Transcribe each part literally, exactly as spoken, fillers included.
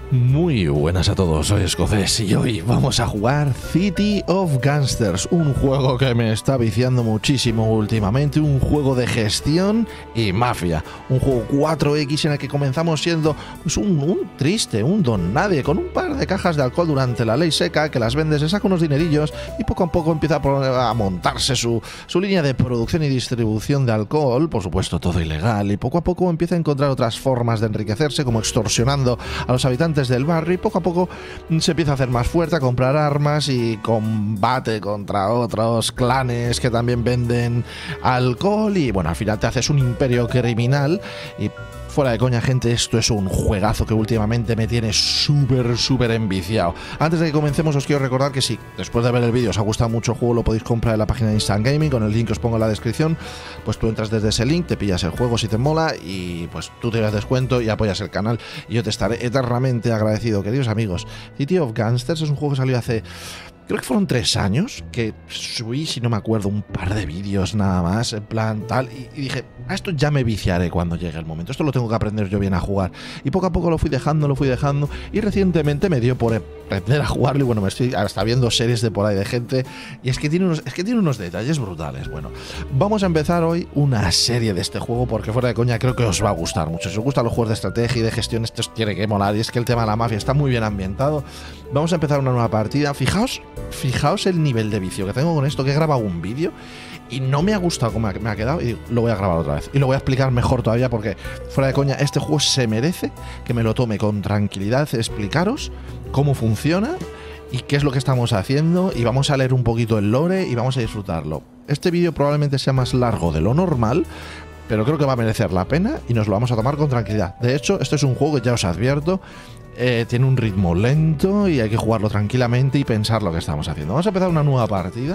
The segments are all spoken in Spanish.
Muy buenas a todos, soy Escocés y hoy vamos a jugar City of Gangsters, un juego que me está viciando muchísimo últimamente, un juego de gestión y mafia, un juego cuatro equis en el que comenzamos siendo pues, un, un triste, un don nadie, con un par de cajas de alcohol durante la ley seca, que las vende, se saca unos dinerillos y poco a poco empieza a, a montarse su, su línea de producción y distribución de alcohol, por supuesto todo ilegal, y poco a poco empieza a encontrar otras formas de enriquecerse, como extorsionando a los habitantes del barrio, y poco a poco se empieza a hacer más fuerte, a comprar armas y combate contra otros clanes que también venden alcohol y bueno, al final te haces un imperio criminal y fuera de coña, gente, esto es un juegazo que últimamente me tiene súper, súper enviciado. Antes de que comencemos os quiero recordar que si después de ver el vídeo os ha gustado mucho el juego, lo podéis comprar en la página de Instant Gaming con el link que os pongo en la descripción. Pues tú entras desde ese link, te pillas el juego si te mola y pues tú te das descuento y apoyas el canal y yo te estaré eternamente agradecido. Queridos amigos, City of Gangsters es un juego que salió hace... creo que fueron tres años que subí, si no me acuerdo, un par de vídeos nada más, en plan tal, y, y dije, a esto ya me viciaré cuando llegue el momento, esto lo tengo que aprender yo bien a jugar. Y poco a poco lo fui dejando, lo fui dejando, y recientemente me dio por aprender a jugarlo, y bueno, me estoy hasta viendo series de por ahí de gente, y es que tiene unos, es que tiene unos detalles brutales. Bueno, vamos a empezar hoy una serie de este juego, porque fuera de coña creo que os va a gustar mucho. Si os gustan los juegos de estrategia y de gestión, esto os tiene que molar, y es que el tema de la mafia está muy bien ambientado. Vamos a empezar una nueva partida, fijaos Fijaos el nivel de vicio que tengo con esto, que he grabado un vídeo y no me ha gustado cómo me ha quedado y lo voy a grabar otra vez. Y lo voy a explicar mejor todavía porque, fuera de coña, este juego se merece que me lo tome con tranquilidad, explicaros cómo funciona y qué es lo que estamos haciendo y vamos a leer un poquito el lore y vamos a disfrutarlo. Este vídeo probablemente sea más largo de lo normal, pero creo que va a merecer la pena y nos lo vamos a tomar con tranquilidad. De hecho, este es un juego que ya os advierto, Eh, tiene un ritmo lento y hay que jugarlo tranquilamente y pensar lo que estamos haciendo. Vamos a empezar una nueva partida.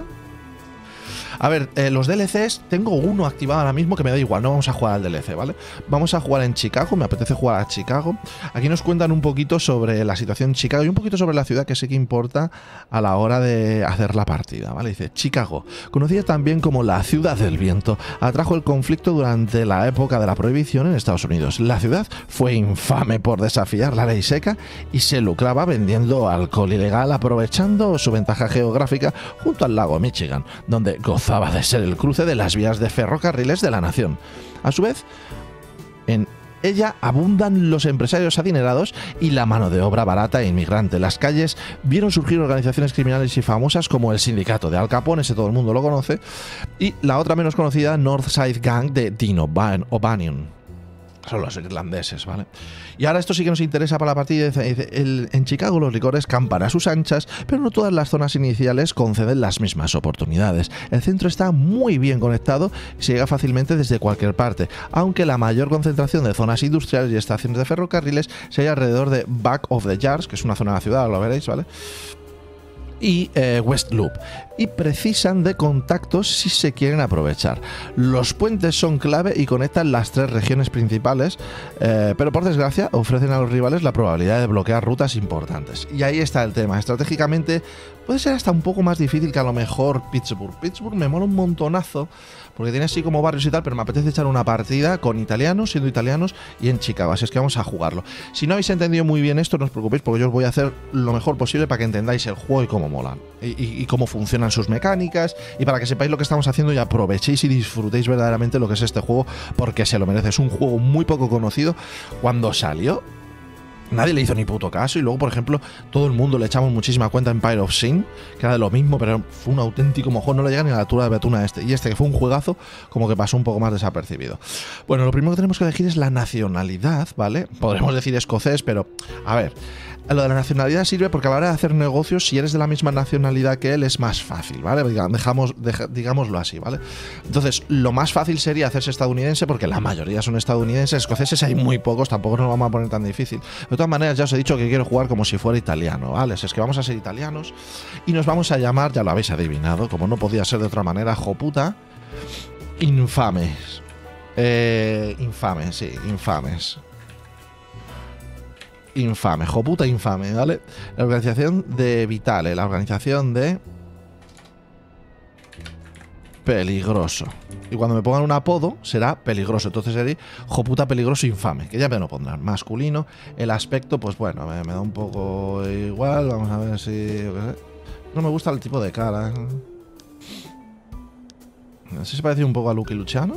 A ver, eh, los D L Cs, tengo uno activado ahora mismo que me da igual, no vamos a jugar al D L C, ¿vale? Vamos a jugar en Chicago, me apetece jugar a Chicago. Aquí nos cuentan un poquito sobre la situación en Chicago y un poquito sobre la ciudad, que sí que importa a la hora de hacer la partida, ¿vale? Dice, Chicago, conocida también como la ciudad del viento, atrajo el conflicto durante la época de la prohibición en Estados Unidos. La ciudad fue infame por desafiar la ley seca y se lucraba vendiendo alcohol ilegal, aprovechando su ventaja geográfica junto al lago Michigan, donde gozaba de ser el cruce de las vías de ferrocarriles de la nación. A su vez, en ella abundan los empresarios adinerados y la mano de obra barata e inmigrante. Las calles vieron surgir organizaciones criminales y famosas como el sindicato de Al Capone, ese todo el mundo lo conoce, y la otra menos conocida, Northside Gang de Dean O'Banion. Son los irlandeses, ¿vale? Y ahora esto sí que nos interesa para la partida. Dice, el, en Chicago los licores campan a sus anchas, pero no todas las zonas iniciales conceden las mismas oportunidades. El centro está muy bien conectado y se llega fácilmente desde cualquier parte, aunque la mayor concentración de zonas industriales y estaciones de ferrocarriles se halla alrededor de Back of the Yards, que es una zona de la ciudad, lo veréis, ¿vale? Y eh, West Loop, y precisan de contactos si se quieren aprovechar. Los puentes son clave y conectan las tres regiones principales, eh, pero por desgracia ofrecen a los rivales la probabilidad de bloquear rutas importantes. Y ahí está el tema. Estratégicamente puede ser hasta un poco más difícil que a lo mejor Pittsburgh. Pittsburgh me mola un montonazo porque tiene así como barrios y tal, pero me apetece echar una partida con italianos, siendo italianos, y en Chicago, así es que vamos a jugarlo. Si no habéis entendido muy bien esto, no os preocupéis, porque yo os voy a hacer lo mejor posible para que entendáis el juego y cómo molan, y, y, y cómo funcionan sus mecánicas, y para que sepáis lo que estamos haciendo y aprovechéis y disfrutéis verdaderamente lo que es este juego, porque se lo merece. Es un juego muy poco conocido. Cuando salió, nadie le hizo ni puto caso y luego, por ejemplo, todo el mundo le echamos muchísima cuenta en Empire of Sin, que era de lo mismo, pero fue un auténtico mojón, no le llega ni a la altura de Betuna este. Y este, que fue un juegazo, como que pasó un poco más desapercibido. Bueno, lo primero que tenemos que elegir es la nacionalidad, ¿vale? Podremos decir escocés, pero, a ver, lo de la nacionalidad sirve porque a la hora de hacer negocios, si eres de la misma nacionalidad que él, es más fácil, ¿vale? Dejamos, deja, digámoslo así, ¿vale? Entonces, lo más fácil sería hacerse estadounidense, porque la mayoría son estadounidenses. Escoceses hay muy pocos, tampoco nos vamos a poner tan difícil. De todas maneras, ya os he dicho que quiero jugar como si fuera italiano, ¿vale? Es que vamos a ser italianos y nos vamos a llamar, ya lo habéis adivinado, como no podía ser de otra manera, joputa, infames. Eh, infames, sí, infames. Infame, joputa infame, ¿vale? La organización de Vitale, la organización de... Peligroso. Y cuando me pongan un apodo, será peligroso. Entonces seré joputa peligroso infame, que ya me lo pondrán. Masculino. El aspecto, pues bueno, me, me da un poco igual. Vamos a ver si... No me gusta el tipo de cara. No sé si se parece un poco a Lucky Luciano.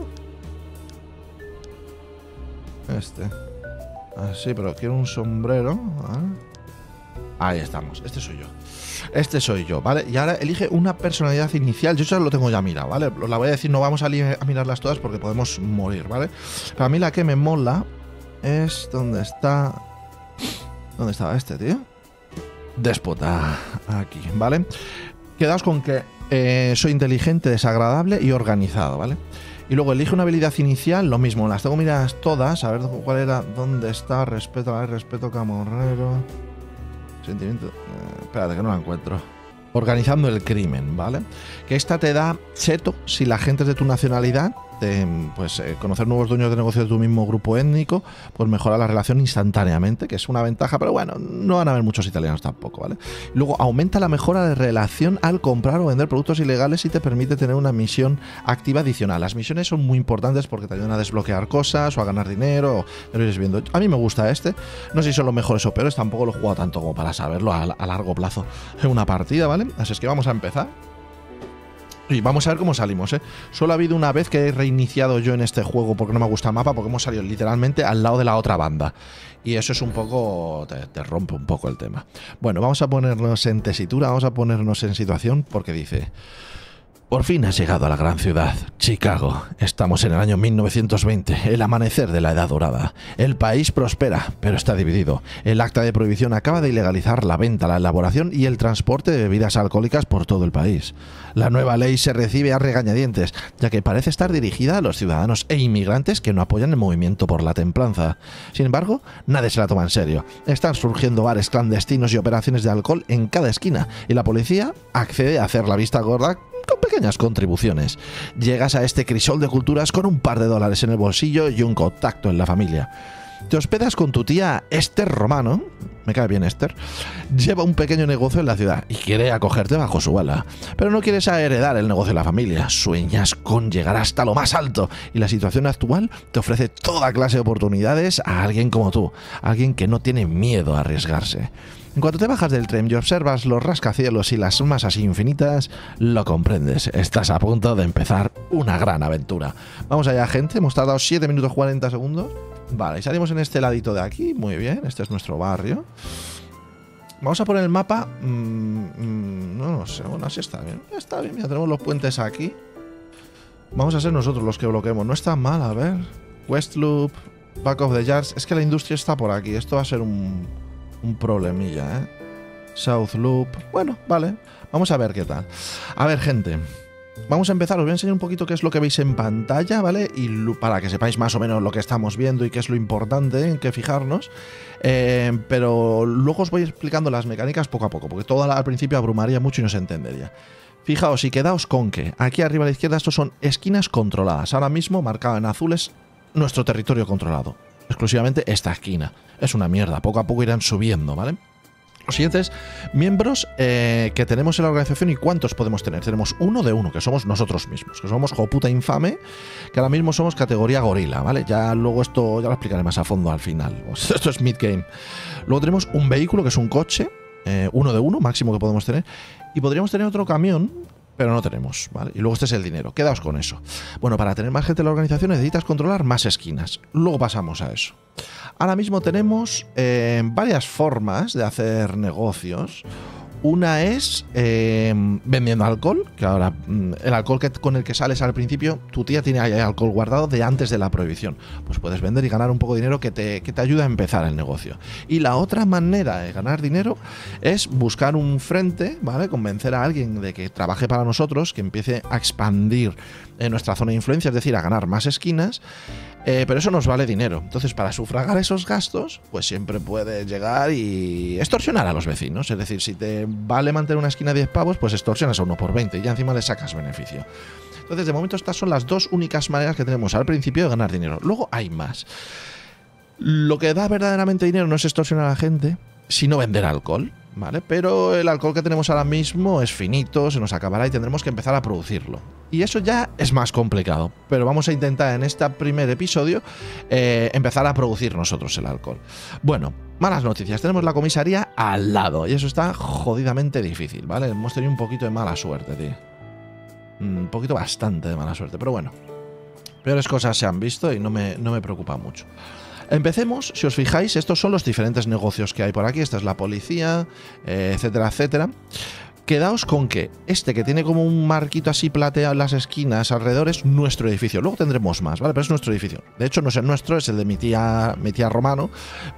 Este. Ah, sí, pero quiero un sombrero. Ah. Ahí estamos. Este soy yo. Este soy yo, ¿vale? Y ahora elige una personalidad inicial. Yo eso lo tengo ya mirado, ¿vale? La voy a decir, no vamos a, a mirarlas todas porque podemos morir, ¿vale? Pero a mí la que me mola es... ¿Dónde está? ¿Dónde estaba este, tío? Déspota. Aquí, ¿vale? Quedaos con que eh, soy inteligente, desagradable y organizado, ¿vale? Y luego elige una habilidad inicial, lo mismo. Las tengo miradas todas. A ver cuál era, dónde está. Respeto, a ver, respeto camorrero. Sentimiento... Eh, espérate, que no la encuentro. Organizando el crimen, ¿vale? Que esta te da cheto si la gente es de tu nacionalidad. De, pues eh, conocer nuevos dueños de negocio de tu mismo grupo étnico, pues mejora la relación instantáneamente, que es una ventaja, pero bueno, no van a haber muchos italianos tampoco, ¿vale? Luego aumenta la mejora de relación al comprar o vender productos ilegales y te permite tener una misión activa adicional. Las misiones son muy importantes porque te ayudan a desbloquear cosas o a ganar dinero, lo iréis viendo. A mí me gusta este, no sé si son los mejores o peores, tampoco lo he jugado tanto como para saberlo a, a largo plazo en una partida, ¿vale? Así es que vamos a empezar. Y vamos a ver cómo salimos, ¿eh? Solo ha habido una vez que he reiniciado yo en este juego porque no me gusta el mapa, porque hemos salido literalmente al lado de la otra banda. Y eso es un poco... te, te rompe un poco el tema. Bueno, vamos a ponernos en tesitura, vamos a ponernos en situación porque dice... Por fin has llegado a la gran ciudad, Chicago. Estamos en el año mil novecientos veinte, el amanecer de la Edad Dorada. El país prospera, pero está dividido. El acta de prohibición acaba de ilegalizar la venta, la elaboración y el transporte de bebidas alcohólicas por todo el país. La nueva ley se recibe a regañadientes, ya que parece estar dirigida a los ciudadanos e inmigrantes que no apoyan el movimiento por la templanza. Sin embargo, nadie se la toma en serio. Están surgiendo bares clandestinos y operaciones de alcohol en cada esquina, y la policía accede a hacer la vista gorda con pequeñas contribuciones. Llegas a este crisol de culturas con un par de dólares en el bolsillo y un contacto en la familia. Te hospedas con tu tía Esther Romano, me cae bien Esther, lleva un pequeño negocio en la ciudad y quiere acogerte bajo su ala. Pero no quieres heredar el negocio de la familia, sueñas con llegar hasta lo más alto y la situación actual te ofrece toda clase de oportunidades a alguien como tú, alguien que no tiene miedo a arriesgarse. En cuanto te bajas del tren y observas los rascacielos y las masas infinitas, lo comprendes. Estás a punto de empezar una gran aventura. Vamos allá, gente. Hemos tardado siete minutos cuarenta segundos. Vale, y salimos en este ladito de aquí. Muy bien, este es nuestro barrio. Vamos a poner el mapa. Mm, mm, no lo sé, bueno, así está bien. Está bien, mira, tenemos los puentes aquí. Vamos a ser nosotros los que bloqueemos. No está mal, a ver. West Loop, Back of the Yards. Es que la industria está por aquí. Esto va a ser un... un problemilla, ¿eh? South Loop. Bueno, vale. Vamos a ver qué tal. A ver, gente. Vamos a empezar. Os voy a enseñar un poquito qué es lo que veis en pantalla, ¿vale? Y para que sepáis más o menos lo que estamos viendo y qué es lo importante en qué fijarnos. Eh, pero luego os voy explicando las mecánicas poco a poco, porque todo al principio abrumaría mucho y no se entendería. Fijaos y quedaos con que aquí arriba a la izquierda estos son esquinas controladas. Ahora mismo, marcado en azul, es nuestro territorio controlado. Exclusivamente esta esquina. Es una mierda, poco a poco irán subiendo, ¿vale? Los siguientes miembros eh, que tenemos en la organización y cuántos podemos tener. Tenemos uno de uno, que somos nosotros mismos, que somos Joputa Infame, que ahora mismo somos categoría gorila, ¿vale? Ya luego esto ya lo explicaré más a fondo al final. Esto es mid-game. Luego tenemos un vehículo, que es un coche, eh, uno de uno, máximo que podemos tener. Y podríamos tener otro camión, pero no tenemos, ¿vale? Y luego este es el dinero. Quedaos con eso. Bueno, para tener más gente en la organización necesitas controlar más esquinas. Luego pasamos a eso. Ahora mismo tenemos eh, varias formas de hacer negocios. Una es eh, vendiendo alcohol, que ahora mm, el alcohol que, con el que sales al principio, tu tía tiene ahí alcohol guardado de antes de la prohibición. Pues puedes vender y ganar un poco de dinero que te, que te ayuda a empezar el negocio. Y la otra manera de ganar dinero es buscar un frente, ¿vale? Convencer a alguien de que trabaje para nosotros, que empiece a expandir en nuestra zona de influencia, es decir, a ganar más esquinas. Eh, pero eso nos vale dinero. Entonces, para sufragar esos gastos, pues siempre puedes llegar y extorsionar a los vecinos. Es decir, si te vale mantener una esquina diez pavos, pues extorsionas a uno por veinte y ya encima le sacas beneficio. Entonces, de momento, estas son las dos únicas maneras que tenemos al principio de ganar dinero. Luego hay más. Lo que da verdaderamente dinero no es extorsionar a la gente, sino vender alcohol, ¿vale? Pero el alcohol que tenemos ahora mismo es finito, se nos acabará y tendremos que empezar a producirlo. Y eso ya es más complicado. Pero vamos a intentar en este primer episodio eh, empezar a producir nosotros el alcohol. Bueno, malas noticias. Tenemos la comisaría al lado. Y eso está jodidamente difícil, ¿vale? Hemos tenido un poquito de mala suerte, tío. Un poquito bastante de mala suerte. Pero bueno, peores cosas se han visto y no me, no me preocupa mucho. Empecemos, si os fijáis, estos son los diferentes negocios que hay por aquí. Esta es la policía, eh, etcétera, etcétera. Quedaos con que este que tiene como un marquito así plateado en las esquinas alrededor es nuestro edificio. Luego tendremos más, ¿vale? Pero es nuestro edificio. De hecho, no es el nuestro, es el de mi tía, mi tía Romano,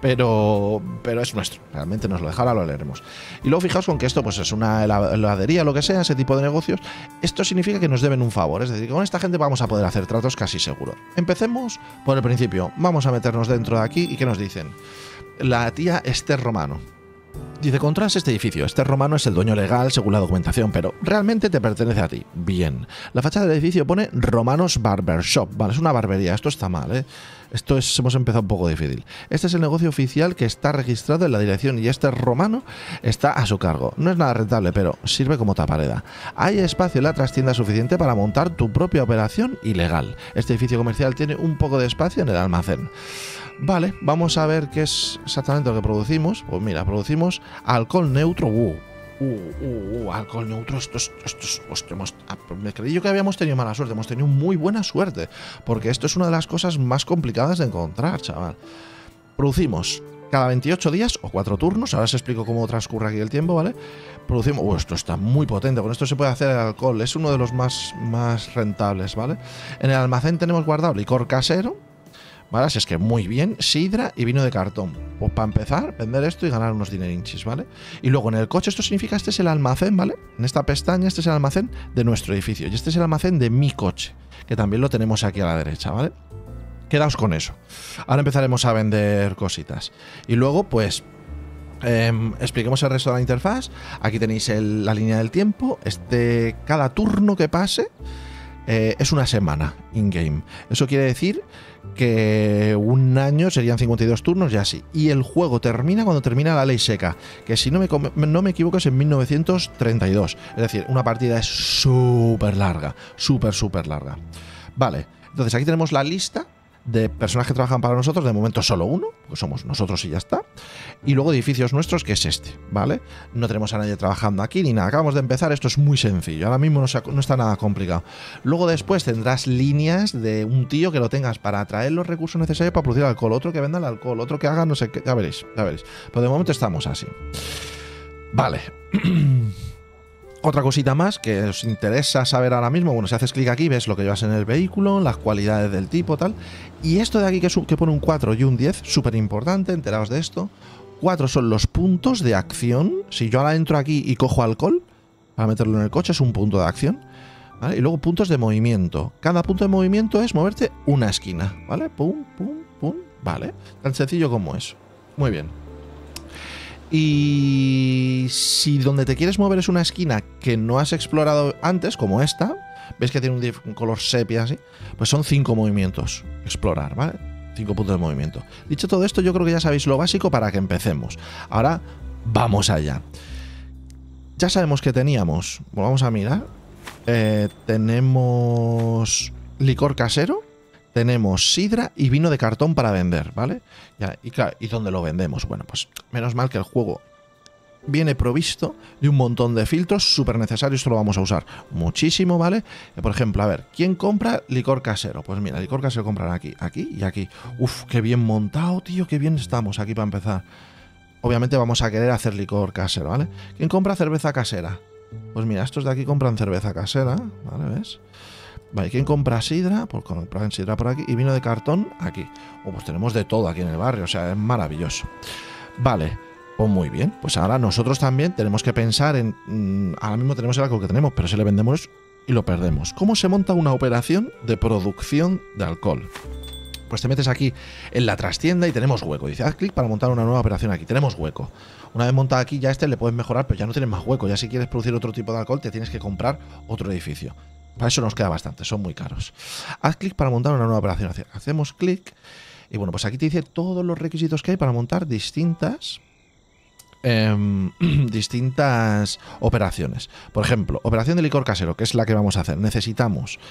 pero, pero es nuestro. Realmente nos lo dejará, lo leeremos. Y luego fijaos con que esto pues es una heladería, lo que sea, ese tipo de negocios. Esto significa que nos deben un favor. Es decir, que con esta gente vamos a poder hacer tratos casi seguro. Empecemos por el principio. Vamos a meternos dentro de aquí y ¿qué nos dicen? La tía Esther Romano. Dice, controlas este edificio. Esther Romano es el dueño legal según la documentación, pero realmente te pertenece a ti. Bien. La fachada del edificio pone Romanos Barber Shop. Vale, es una barbería. Esto está mal, ¿eh? Esto es, hemos empezado un poco difícil. Este es el negocio oficial que está registrado en la dirección y Esther Romano está a su cargo. No es nada rentable, pero sirve como tapareda. Hay espacio en la trastienda suficiente para montar tu propia operación ilegal. Este edificio comercial tiene un poco de espacio en el almacén. Vale, vamos a ver qué es exactamente lo que producimos. Pues mira, producimos alcohol neutro. Uh, uh, uh, uh alcohol neutro. Esto es, esto es, hostia, hemos, me creí yo que habíamos tenido mala suerte. Hemos tenido muy buena suerte. Porque esto es una de las cosas más complicadas de encontrar, chaval. Producimos cada veintiocho días o cuatro turnos. Ahora os explico cómo transcurre aquí el tiempo, ¿vale? Producimos. Uh, esto está muy potente. Con esto se puede hacer el alcohol. Es uno de los más, más rentables, ¿vale? En el almacén tenemos guardado licor casero. ¿Vale? Así es que muy bien, sidra y vino de cartón. Pues para empezar, vender esto y ganar unos dinerinchis, ¿vale? Y luego en el coche, esto significa, este es el almacén, ¿vale? En esta pestaña, este es el almacén de nuestro edificio. Y este es el almacén de mi coche, que también lo tenemos aquí a la derecha, ¿vale? Quedaos con eso. Ahora empezaremos a vender cositas. Y luego, pues, eh, expliquemos el resto de la interfaz. Aquí tenéis el, la línea del tiempo. Este, cada turno que pase eh, es una semana in-game. Eso quiere decir que un año serían cincuenta y dos turnos y así. Y el juego termina cuando termina la ley seca, que si no me, no me equivoco es en mil novecientos treinta y dos. Es decir, una partida es súper larga, súper, súper larga. Vale, entonces aquí tenemos la lista de personas que trabajan para nosotros. De momento solo uno, pues somos nosotros y ya está. Y luego edificios nuestros, que es este, ¿vale? No tenemos a nadie trabajando aquí ni nada. Acabamos de empezar, esto es muy sencillo. Ahora mismo no, se, no está nada complicado. Luego después tendrás líneas de un tío que lo tengas para traer los recursos necesarios para producir alcohol, otro que venda el alcohol, otro que haga no sé qué. Ya veréis, ya veréis. Pero de momento estamos así. Vale. Otra cosita más que os interesa saber ahora mismo, bueno, si haces clic aquí ves lo que llevas en el vehículo, las cualidades del tipo, tal. Y esto de aquí que, es un, que pone un cuatro y un diez, súper importante, enteraos de esto. cuatro son los puntos de acción. Si yo ahora entro aquí y cojo alcohol, para meterlo en el coche, es un punto de acción, ¿vale? Y luego puntos de movimiento. Cada punto de movimiento es moverte una esquina, ¿vale? Pum, pum, pum, vale. Tan sencillo como eso. Muy bien. Y si donde te quieres mover es una esquina que no has explorado antes, como esta, ves que tiene un, un color sepia así, pues son cinco movimientos. Explorar, ¿vale? Cinco puntos de movimiento. Dicho todo esto, yo creo que ya sabéis lo básico para que empecemos. Ahora, vamos allá. Ya sabemos que teníamos, bueno, vamos a mirar, eh, tenemos licor casero, tenemos sidra y vino de cartón para vender, ¿vale? Ya, y claro, ¿y dónde lo vendemos? Bueno, pues menos mal que el juego viene provisto de un montón de filtros súper necesarios. Esto lo vamos a usar muchísimo, ¿vale? Por ejemplo, a ver, ¿quién compra licor casero? Pues mira, licor casero compran aquí, aquí y aquí. Uf, qué bien montado, tío, qué bien estamos aquí para empezar. Obviamente vamos a querer hacer licor casero, ¿vale? ¿Quién compra cerveza casera? Pues mira, estos de aquí compran cerveza casera, ¿vale? ¿Ves? Vale, ¿quién compra sidra? Pues compran sidra por aquí y vino de cartón aquí. Oh, pues tenemos de todo aquí en el barrio, o sea, es maravilloso. Vale, pues muy bien. Pues ahora nosotros también tenemos que pensar en... Mmm, ahora mismo tenemos el alcohol que tenemos, pero si le vendemos y lo perdemos. ¿Cómo se monta una operación de producción de alcohol? Pues te metes aquí en la trastienda y tenemos hueco. Dice, haz clic para montar una nueva operación aquí. Tenemos hueco. Una vez montado aquí, ya este le puedes mejorar, pero ya no tienes más hueco. Ya si quieres producir otro tipo de alcohol, te tienes que comprar otro edificio. Para eso nos queda bastante, son muy caros. Haz clic para montar una nueva operación. Hacemos clic y bueno, pues aquí te dice todos los requisitos que hay para montar distintas eh, distintas operaciones. Por ejemplo, operación de licor casero, que es la que vamos a hacer. Necesitamos,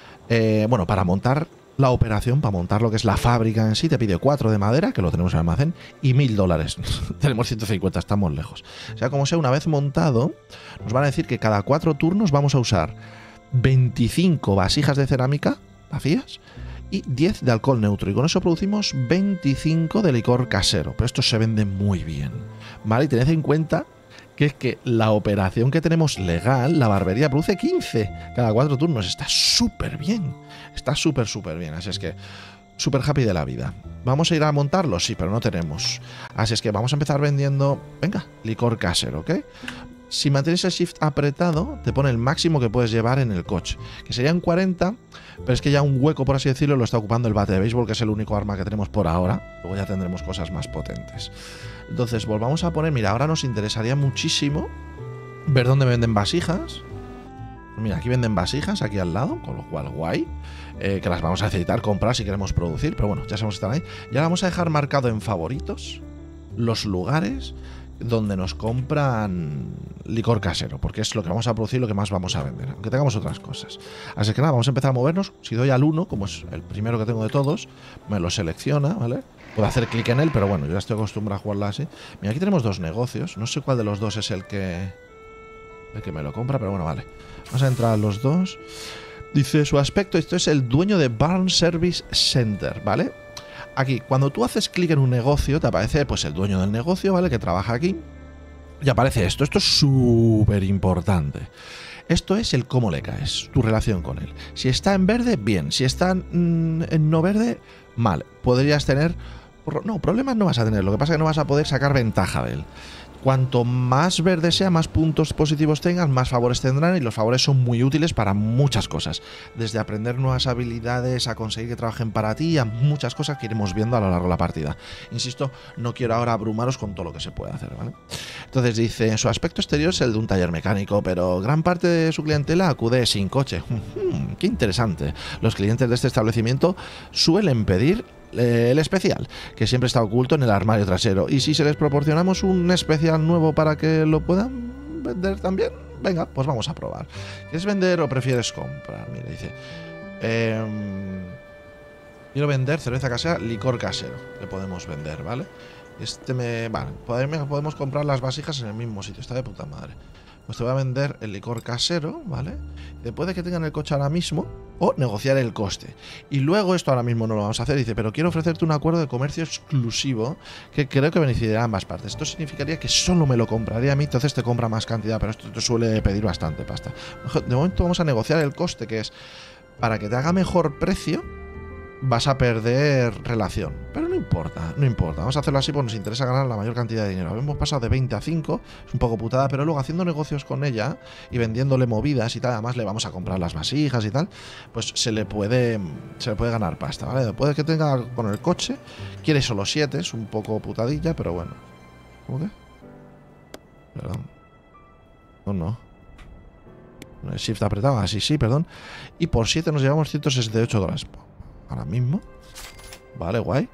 eh, bueno, para montar la operación, para montar lo que es la fábrica en sí, te pide cuatro de madera, que lo tenemos en el almacén, y mil dólares. Tenemos ciento cincuenta, estamos lejos. O sea, como sea, una vez montado, nos van a decir que cada cuatro turnos vamos a usar veinticinco vasijas de cerámica vacías y diez de alcohol neutro. Y con eso producimos veinticinco de licor casero. Pero esto se vende muy bien, ¿vale? Y tened en cuenta que es que la operación que tenemos legal, la barbería, produce quince cada cuatro turnos. Está súper bien. Está súper, súper bien. Así es que súper happy de la vida. ¿Vamos a ir a montarlo? Sí, pero no tenemos. Así es que vamos a empezar vendiendo, venga, licor casero, ¿ok? Si mantienes el shift apretado, te pone el máximo que puedes llevar en el coche, que serían cuarenta, pero es que ya un hueco, por así decirlo, lo está ocupando el bate de béisbol, que es el único arma que tenemos por ahora. Luego ya tendremos cosas más potentes. Entonces, volvamos a poner, mira, ahora nos interesaría muchísimo ver dónde venden vasijas. Mira, aquí venden vasijas, aquí al lado, con lo cual guay, eh, que las vamos a necesitar comprar si queremos producir, pero bueno, ya sabemos que están ahí. Y ahora vamos a dejar marcado en favoritos los lugares donde nos compran licor casero, porque es lo que vamos a producir, lo que más vamos a vender, aunque tengamos otras cosas. Así que nada, vamos a empezar a movernos. Si doy al uno, como es el primero que tengo de todos, me lo selecciona, ¿vale? Puedo hacer clic en él, pero bueno, yo ya estoy acostumbrado a jugarla así. Mira, aquí tenemos dos negocios, no sé cuál de los dos es el que el que me lo compra, pero bueno, vale. Vamos a entrar a los dos. Dice su aspecto, esto es el dueño de Barn Service Center, ¿vale? Aquí, cuando tú haces clic en un negocio, te aparece pues el dueño del negocio, ¿vale? Que trabaja aquí. Y aparece esto. Esto es súper importante. Esto es el cómo le caes, tu relación con él. Si está en verde, bien. Si está mm, en no verde, mal. Podrías tener... No, problemas no vas a tener. Lo que pasa es que no vas a poder sacar ventaja de él. Cuanto más verde sea, más puntos positivos tengas, más favores tendrán, y los favores son muy útiles para muchas cosas. Desde aprender nuevas habilidades a conseguir que trabajen para ti, a muchas cosas que iremos viendo a lo largo de la partida. Insisto, no quiero ahora abrumaros con todo lo que se puede hacer, ¿vale? Entonces dice, su aspecto exterior es el de un taller mecánico, pero gran parte de su clientela acude sin coche. ¡Qué interesante! Los clientes de este establecimiento suelen pedir el especial, que siempre está oculto en el armario trasero, y si se les proporcionamos un especial nuevo para que lo puedan vender también, venga, pues vamos a probar. ¿Quieres vender o prefieres comprar? Mira, dice eh, quiero vender cerveza casera, licor casero, que podemos vender, ¿vale? Este me... Vale, podemos comprar las vasijas en el mismo sitio, está de puta madre. Pues te voy a vender el licor casero, ¿vale? Después de que tengan el coche ahora mismo, o negociar el coste. Y luego, esto ahora mismo no lo vamos a hacer, dice, pero quiero ofrecerte un acuerdo de comercio exclusivo que creo que beneficiará a ambas partes. Esto significaría que solo me lo compraría a mí, entonces te compra más cantidad, pero esto te suele pedir bastante pasta. De momento vamos a negociar el coste, que es, para que te haga mejor precio, vas a perder relación. Pero no importa, no importa. Vamos a hacerlo así porque nos interesa ganar la mayor cantidad de dinero. Hemos pasado de veinte a cinco, es un poco putada, pero luego haciendo negocios con ella y vendiéndole movidas y tal, además le vamos a comprar las vasijas y tal, pues se le puede se le puede ganar pasta, ¿vale? Puede que tenga con el coche, quiere solo siete, es un poco putadilla, pero bueno. ¿Cómo que? Perdón. No, no. El shift apretado, así sí, perdón. Y por siete nos llevamos ciento sesenta y ocho dólares. Ahora mismo. Vale, guay.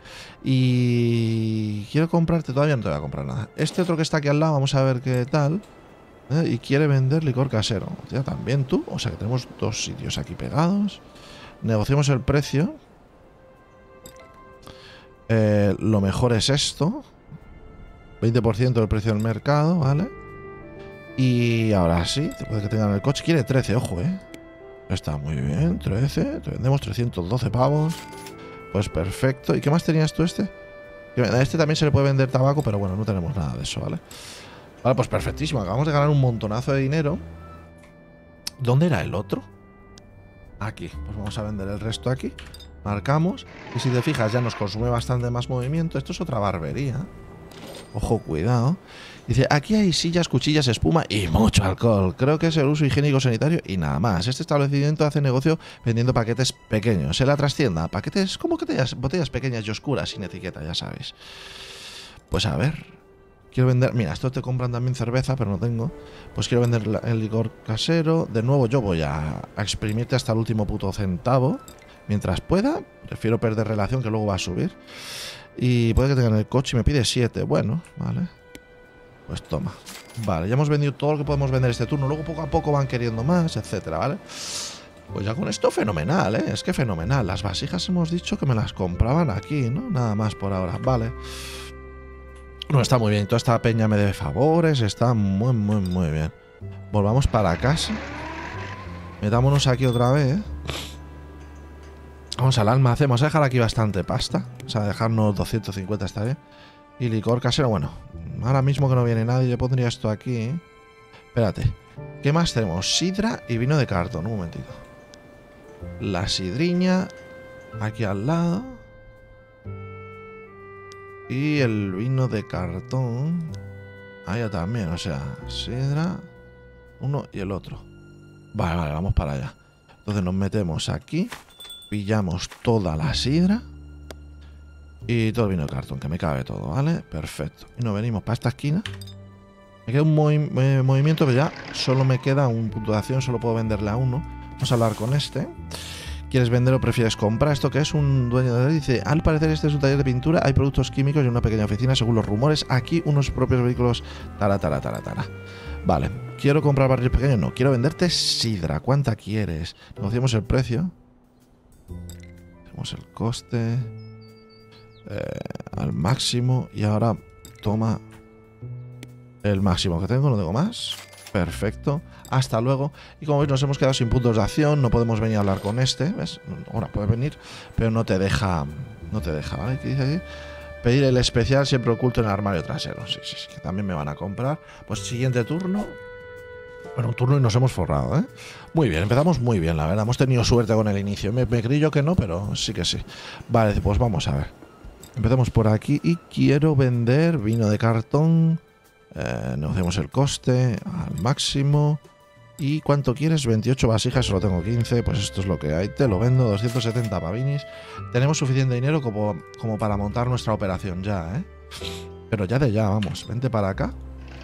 Y quiero comprarte, todavía no te voy a comprar nada. Este otro que está aquí al lado, vamos a ver qué tal. ¿Eh? Y quiere vender licor casero. Ya también tú. O sea que tenemos dos sitios aquí pegados. Negociamos el precio. Eh, lo mejor es esto. veinte por ciento del precio del mercado, ¿vale? Y ahora sí, después de que tengan el coche, quiere trece, ojo, ¿eh? Está muy bien, trece. Te vendemos trescientos doce pavos. Pues perfecto. ¿Y qué más tenías tú este? A este también se le puede vender tabaco, pero bueno, no tenemos nada de eso, ¿vale? Vale, pues perfectísimo. Acabamos de ganar un montonazo de dinero. ¿Dónde era el otro? Aquí. Pues vamos a vender el resto aquí. Marcamos. Y si te fijas, ya nos consume bastante más movimiento. Esto es otra barbería. Ojo, cuidado. Dice, aquí hay sillas, cuchillas, espuma y mucho alcohol. Creo que es el uso higiénico sanitario y nada más. Este establecimiento hace negocio vendiendo paquetes pequeños. En la trastienda, paquetes como que botellas, botellas pequeñas y oscuras, sin etiqueta, ya sabéis. Pues a ver. Quiero vender... Mira, esto te compran también cerveza, pero no tengo. Pues quiero vender el licor casero. De nuevo yo voy a, a exprimirte hasta el último puto centavo. Mientras pueda. Prefiero perder relación, que luego va a subir. Y puede que tengan el coche y me pide siete. Bueno, vale. Pues toma. Vale, ya hemos vendido todo lo que podemos vender este turno. Luego poco a poco van queriendo más, etcétera, ¿vale? Pues ya con esto fenomenal, ¿eh? Es que fenomenal. Las vasijas hemos dicho que me las compraban aquí, ¿no? Nada más por ahora. Vale. No, está muy bien. Toda esta peña me debe favores. Está muy, muy, muy bien. Volvamos para casa. Metámonos aquí otra vez, ¿eh? Vamos al almacén. Vamos a dejar aquí bastante pasta. O sea, dejarnos doscientos cincuenta está bien. Y licor casero, bueno, ahora mismo que no viene nadie, yo pondría esto aquí, ¿eh? Espérate, ¿qué más tenemos? Sidra y vino de cartón, un momentito. La sidriña, aquí al lado. Y el vino de cartón, allá también, o sea, sidra, uno y el otro. Vale, vale, vamos para allá. Entonces nos metemos aquí, pillamos toda la sidra. Y todo el vino de cartón, que me cabe todo, ¿vale? Perfecto. Y nos venimos para esta esquina. Me queda un movi eh, movimiento que ya solo me queda un punto de acción. Solo puedo venderle a uno. Vamos a hablar con este. ¿Quieres vender o prefieres comprar? Esto que es un dueño de... Dice, al parecer este es un taller de pintura. Hay productos químicos y una pequeña oficina, según los rumores. Aquí unos propios vehículos. Tara, tara, tara, tara. Vale. ¿Quiero comprar barriles pequeños? No. Quiero venderte sidra. ¿Cuánta quieres? Negociamos el precio. Hacemos el coste... Eh, al máximo. Y ahora toma el máximo que tengo, no tengo más. Perfecto, hasta luego. Y como veis nos hemos quedado sin puntos de acción. No podemos venir a hablar con este, ¿ves? Ahora puedes venir, pero no te deja. No te deja, ¿vale? ¿Qué dice aquí? Pedir el especial siempre oculto en el armario trasero. Sí, sí, sí, que también me van a comprar. Pues siguiente turno. Bueno, un turno y nos hemos forrado, ¿eh? Muy bien, empezamos muy bien, la verdad. Hemos tenido suerte con el inicio. Me, me creí yo que no, pero sí que sí. Vale, pues vamos a ver. Empezamos por aquí y quiero vender vino de cartón. Eh, negociamos el coste al máximo. ¿Y cuánto quieres? veintiocho vasijas, solo tengo quince. Pues esto es lo que hay. Te lo vendo, doscientos setenta pavinis. Tenemos suficiente dinero como, como para montar nuestra operación ya, ¿eh? Pero ya de ya, vamos. Vente para acá.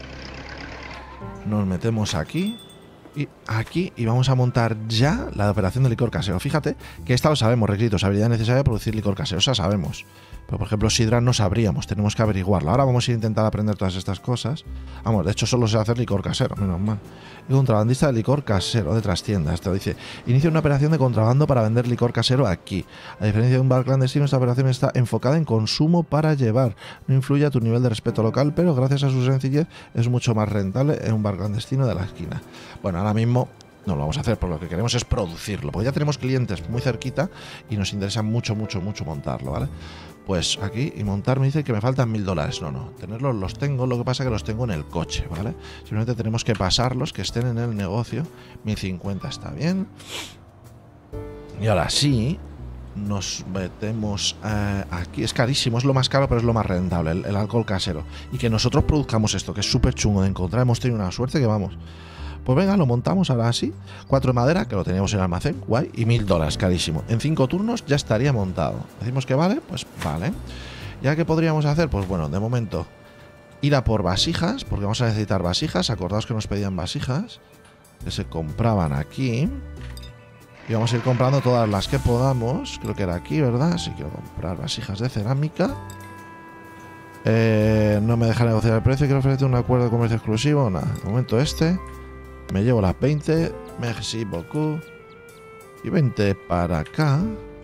Nos metemos aquí. Y aquí, y vamos a montar ya la operación de licor casero. Fíjate que esta lo sabemos, requisitos, habilidad necesaria para producir licor casero, esa sabemos. Pero por ejemplo, sidra no sabríamos, tenemos que averiguarlo. Ahora vamos a intentar aprender todas estas cosas. Vamos, de hecho solo sé hacer licor casero, menos mal. Y contrabandista de licor casero de trastiendas. Te dice, inicia una operación de contrabando para vender licor casero aquí. A diferencia de un bar clandestino, esta operación está enfocada en consumo para llevar. No influye a tu nivel de respeto local, pero gracias a su sencillez es mucho más rentable en un bar clandestino de la esquina. Bueno, ahora mismo no lo vamos a hacer, pero lo que queremos es producirlo, porque ya tenemos clientes muy cerquita y nos interesa mucho, mucho, mucho montarlo, ¿vale? Pues aquí, y montar me dice que me faltan mil dólares. No, no, tenerlos los tengo, lo que pasa es que los tengo en el coche, ¿vale? Simplemente tenemos que pasarlos, que estén en el negocio. mil cincuenta está bien. Y ahora sí, nos metemos eh, aquí. Es carísimo, es lo más caro, pero es lo más rentable, el, el alcohol casero. Y que nosotros produzcamos esto, que es súper chungo de encontrar. Hemos tenido una suerte que vamos. Pues venga, lo montamos ahora sí. Cuatro de madera, que lo teníamos en el almacén, guay. Y mil dólares, carísimo. En cinco turnos ya estaría montado. Decimos que vale, pues vale. ¿Ya qué podríamos hacer? Pues bueno, de momento ir a por vasijas, porque vamos a necesitar vasijas. Acordaos que nos pedían vasijas, que se compraban aquí. Y vamos a ir comprando todas las que podamos. Creo que era aquí, ¿verdad? Sí, quiero comprar vasijas de cerámica. Eh, no me deja negociar el precio. Quiero ofrecerte un acuerdo de comercio exclusivo. Nada, de momento este. Me llevo las veinte. Merci beaucoup. Y veinte para acá.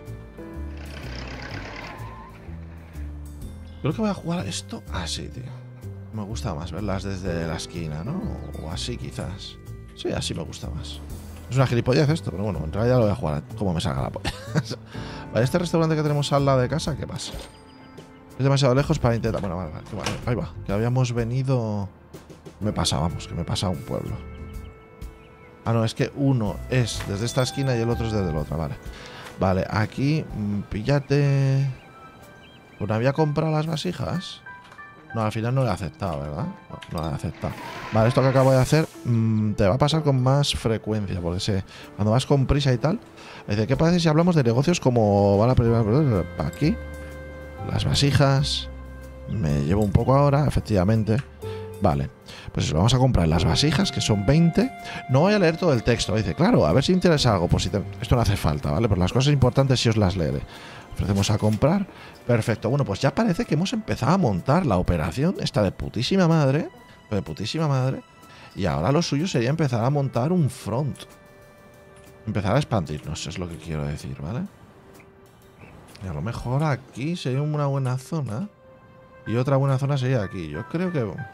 Creo que voy a jugar esto así, tío. Me gusta más verlas desde la esquina, ¿no? O así quizás. Sí, así me gusta más. Es una gilipollez esto, pero bueno, en realidad lo voy a jugar como me salga la polla. Vale, este restaurante que tenemos al lado de casa, ¿qué pasa? Es demasiado lejos para intentar... Bueno, vale, vale, vale, ahí va. Que habíamos venido... Me pasa, vamos, que me pasa a un pueblo. Ah, no, es que uno es desde esta esquina y el otro es desde la otra, vale. Vale, aquí, mmm, píllate... ¿Pues no había comprado las vasijas? No, al final no le he aceptado, ¿verdad? No, no le he aceptado. Vale, esto que acabo de hacer mmm, te va a pasar con más frecuencia, porque sé, cuando vas con prisa y tal... Dice, ¿qué parece si hablamos de negocios como... Van a primera, aquí, las vasijas... Me llevo un poco ahora, efectivamente... Vale, pues eso, vamos a comprar las vasijas, que son veinte. No voy a leer todo el texto, dice, claro, a ver si interesa algo. Pues si te... esto no hace falta, ¿vale? Pero las cosas importantes sí os las leeré. Ofrecemos a comprar. Perfecto, bueno, pues ya parece que hemos empezado a montar la operación. Esta de putísima madre. de putísima madre. Y ahora lo suyo sería empezar a montar un front. Empezar a expandirnos, es lo que quiero decir, ¿vale? Y a lo mejor aquí sería una buena zona. Y otra buena zona sería aquí. Yo creo que... Creo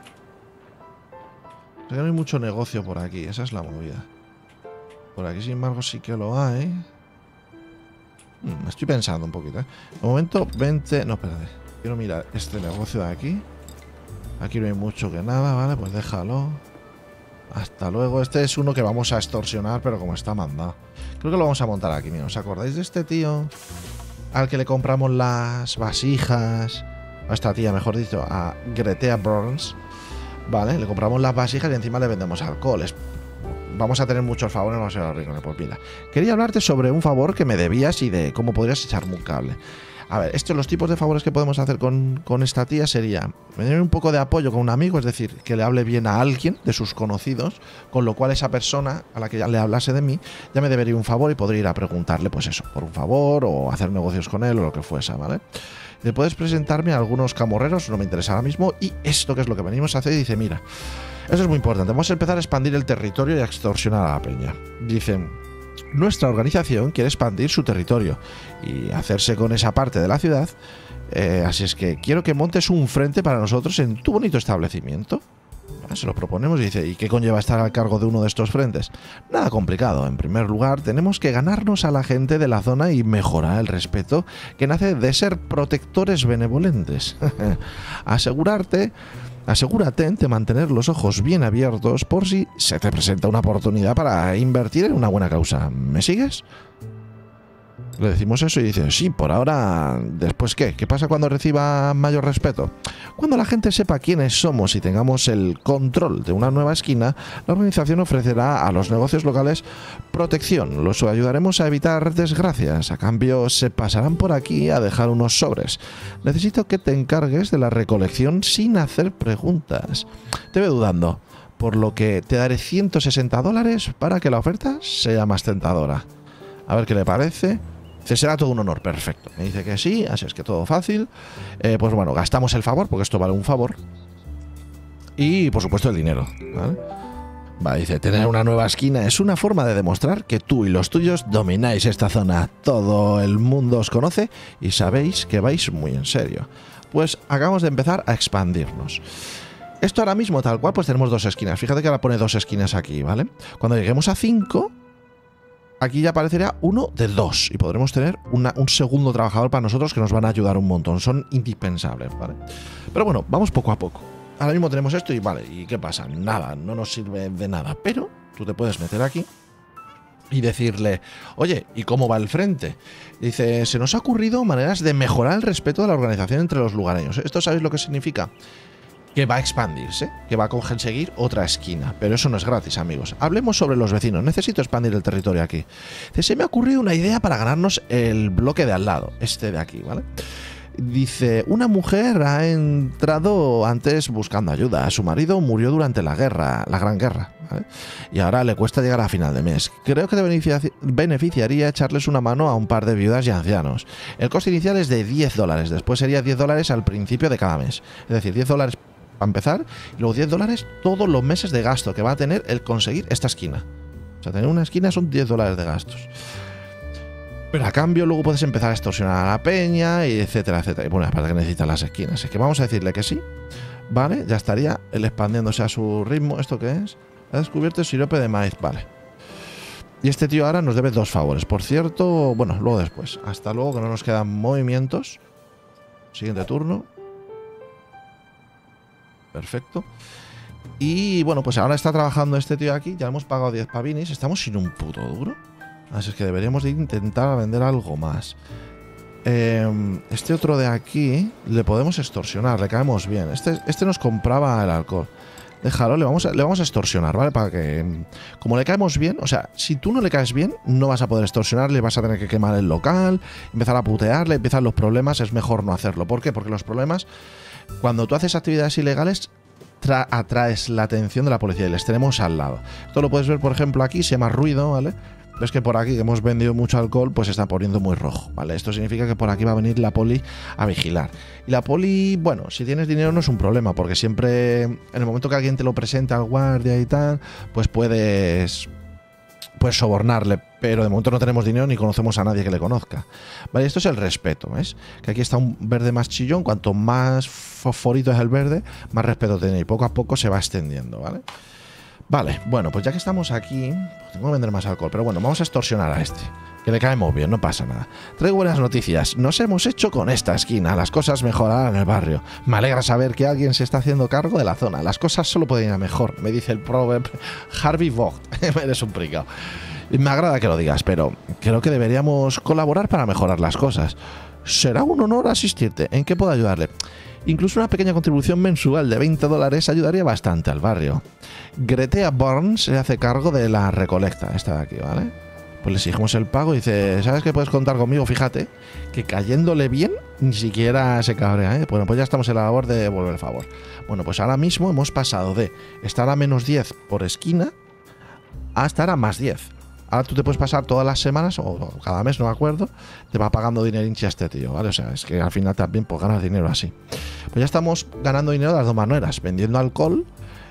que no hay mucho negocio por aquí, esa es la movida. Por aquí, sin embargo, sí que lo hay. Hmm, estoy pensando un poquito, ¿eh? De momento, veinte... No, espérate. Quiero mirar este negocio de aquí. Aquí no hay mucho que nada, ¿vale? Pues déjalo. Hasta luego. Este es uno que vamos a extorsionar, pero como está mandado. Creo que lo vamos a montar aquí, mira. ¿Os acordáis de este tío al que le compramos las vasijas? A esta tía, mejor dicho, a Gretea Burns. Vale, le compramos las vasijas y encima le vendemos alcoholes. Vamos a tener muchos favores, vamos a ser ricos, pues mira. Quería hablarte sobre un favor que me debías y de cómo podrías echarme un cable. A ver, estos los tipos de favores que podemos hacer con, con esta tía sería tener un poco de apoyo con un amigo, es decir, que le hable bien a alguien de sus conocidos, con lo cual esa persona a la que ya le hablase de mí ya me debería un favor y podría ir a preguntarle, pues eso, por un favor o hacer negocios con él o lo que fuese, ¿vale? Le puedes presentarme a algunos camorreros, no me interesa ahora mismo, y esto que es lo que venimos a hacer, dice, mira, eso es muy importante, vamos a empezar a expandir el territorio y a extorsionar a la peña. Dicen... Nuestra organización quiere expandir su territorio y hacerse con esa parte de la ciudad, eh, así es que quiero que montes un frente para nosotros en tu bonito establecimiento. Se lo proponemos y dice, ¿y qué conlleva estar al cargo de uno de estos frentes? Nada complicado. En primer lugar, tenemos que ganarnos a la gente de la zona y mejorar el respeto que nace de ser protectores benevolentes. Asegurarte... Asegúrate de mantener los ojos bien abiertos por si se te presenta una oportunidad para invertir en una buena causa. ¿Me sigues? Le decimos eso y dice, sí, por ahora, ¿después qué? ¿Qué pasa cuando reciba mayor respeto? Cuando la gente sepa quiénes somos y tengamos el control de una nueva esquina, la organización ofrecerá a los negocios locales protección. Los ayudaremos a evitar desgracias. A cambio, se pasarán por aquí a dejar unos sobres. Necesito que te encargues de la recolección sin hacer preguntas. Te veo dudando, por lo que te daré ciento sesenta dólares para que la oferta sea más tentadora. A ver qué le parece. Dice, será todo un honor, perfecto. Me dice que sí, así es que todo fácil. Eh, pues bueno, gastamos el favor, porque esto vale un favor. Y por supuesto el dinero, ¿vale? Va, dice, tener una nueva esquina es una forma de demostrar que tú y los tuyos domináis esta zona. Todo el mundo os conoce y sabéis que vais muy en serio. Pues acabamos de empezar a expandirnos. Esto ahora mismo, tal cual, pues tenemos dos esquinas. Fíjate que ahora pone dos esquinas aquí, ¿vale? Cuando lleguemos a cinco... Aquí ya aparecerá uno de dos y podremos tener una, un segundo trabajador para nosotros que nos van a ayudar un montón. Son indispensables, ¿vale? Pero bueno, vamos poco a poco. Ahora mismo tenemos esto y vale, ¿y qué pasa? Nada, no nos sirve de nada. Pero tú te puedes meter aquí y decirle, oye, ¿y cómo va el frente? Dice, se nos ha ocurrido maneras de mejorar el respeto de la organización entre los lugareños. ¿Esto sabéis lo que significa? Que va a expandirse, que va a conseguir otra esquina. Pero eso no es gratis, amigos. Hablemos sobre los vecinos. Necesito expandir el territorio aquí. Dice, se me ha ocurrido una idea para ganarnos el bloque de al lado, este de aquí, ¿vale? Dice, una mujer ha entrado antes buscando ayuda. Su marido murió durante la guerra, la Gran Guerra, ¿vale? Y ahora le cuesta llegar a final de mes. Creo que te beneficia beneficiaría echarles una mano a un par de viudas y ancianos. El coste inicial es de diez dólares. Después sería diez dólares al principio de cada mes. Es decir, diez dólares para empezar, y luego diez dólares todos los meses de gasto que va a tener el conseguir esta esquina. O sea, tener una esquina son diez dólares de gastos. Pero a cambio luego puedes empezar a extorsionar a la peña, y etcétera, etcétera. Y bueno, para que necesitas las esquinas. Es que vamos a decirle que sí, ¿vale? Ya estaría él expandiéndose a su ritmo. ¿Esto qué es? Ha descubierto el sirope de maíz, vale. Y este tío ahora nos debe dos favores. Por cierto, bueno, luego después. Hasta luego, que no nos quedan movimientos. Siguiente turno. Perfecto. Y bueno, pues ahora está trabajando este tío aquí. Ya hemos pagado diez pavinis. Estamos sin un puto duro. Así es que deberíamos de intentar vender algo más. Eh, este otro de aquí le podemos extorsionar. Le caemos bien. Este, este nos compraba el alcohol. Déjalo, le vamos, a, le vamos a extorsionar, ¿vale? Para que, como le caemos bien, o sea, si tú no le caes bien, no vas a poder extorsionarle, vas a tener que quemar el local, empezar a putearle, empiezan los problemas, es mejor no hacerlo. ¿Por qué? Porque los problemas, cuando tú haces actividades ilegales, atraes la atención de la policía y les tenemos al lado. Esto lo puedes ver, por ejemplo, aquí, se llama ruido, ¿vale? Ves que por aquí que hemos vendido mucho alcohol, pues se está poniendo muy rojo, ¿vale? Esto significa que por aquí va a venir la poli a vigilar. Y la poli, bueno, si tienes dinero no es un problema, porque siempre, en el momento que alguien te lo presente al guardia y tal, pues puedes, puedes sobornarle, pero de momento no tenemos dinero ni conocemos a nadie que le conozca. Vale, esto es el respeto, ¿ves? Que aquí está un verde más chillón, cuanto más fosforito es el verde, más respeto tiene, y poco a poco se va extendiendo, ¿vale? Vale, bueno, pues ya que estamos aquí, pues tengo que vender más alcohol, pero bueno, vamos a extorsionar a este, que le caemos bien, no pasa nada. Traigo buenas noticias, nos hemos hecho con esta esquina, las cosas mejorarán en el barrio. Me alegra saber que alguien se está haciendo cargo de la zona, las cosas solo pueden ir a mejor, me dice el proverb Harvey Vogt. Eres un pringao. Me agrada que lo digas, pero creo que deberíamos colaborar para mejorar las cosas. Será un honor asistirte, ¿en qué puedo ayudarle? Incluso una pequeña contribución mensual de veinte dólares ayudaría bastante al barrio. Gretea Burns se hace cargo de la recolecta, esta de aquí, ¿vale? Pues le exigimos el pago y dice, ¿sabes que puedes contar conmigo? Fíjate, que cayéndole bien, ni siquiera se cabrea, ¿eh? Bueno, pues ya estamos en la labor de devolver el favor. Bueno, pues ahora mismo hemos pasado de estar a menos diez por esquina a estar a más diez. Ahora tú te puedes pasar todas las semanas, o cada mes, no me acuerdo, te va pagando dinerinchi a este tío, ¿vale? O sea, es que al final también pues ganas dinero así. Pues ya estamos ganando dinero de las dos maneras, vendiendo alcohol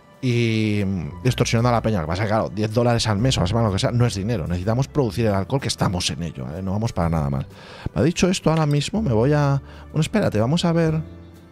y extorsionando a la peña. Lo que pasa es que, claro, diez dólares al mes o a la semana, lo que sea, no es dinero. Necesitamos producir el alcohol, que estamos en ello, ¿vale? No vamos para nada mal. Me ha dicho esto, ahora mismo me voy a... Bueno, espérate, vamos a ver...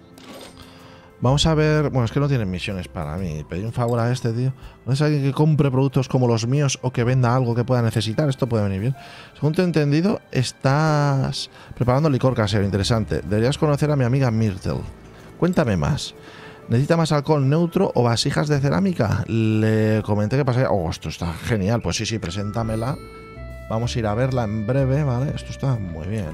Vamos a ver... Bueno, es que no tienen misiones para mí. Pedí un favor a este tío. ¿No es alguien que compre productos como los míos o que venda algo que pueda necesitar? Esto puede venir bien. Según te he entendido, estás preparando licor casero. Interesante. Deberías conocer a mi amiga Myrtle. Cuéntame más. ¿Necesita más alcohol neutro o vasijas de cerámica? Le comenté que pasaría... Oh, esto está genial. Pues sí, sí, preséntamela. Vamos a ir a verla en breve, ¿vale? Esto está muy bien,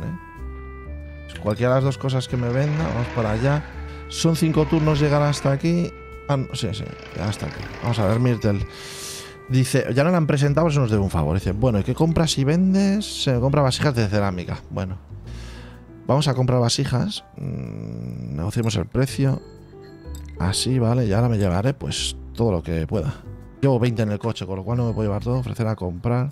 ¿eh? Cualquiera de las dos cosas que me venda, vamos para allá. Son cinco turnos llegar hasta aquí. Ah, no, sí, sí, hasta aquí. Vamos a ver, Myrtle. Dice, ya no la han presentado, eso nos debe un favor. Dice, bueno, ¿y qué compras y vendes? Se compra vasijas de cerámica. Bueno, vamos a comprar vasijas. Mm, negociemos el precio. Así, vale, y ahora me llevaré pues todo lo que pueda. Llevo veinte en el coche, con lo cual no me puedo llevar todo. Ofrecer a comprar.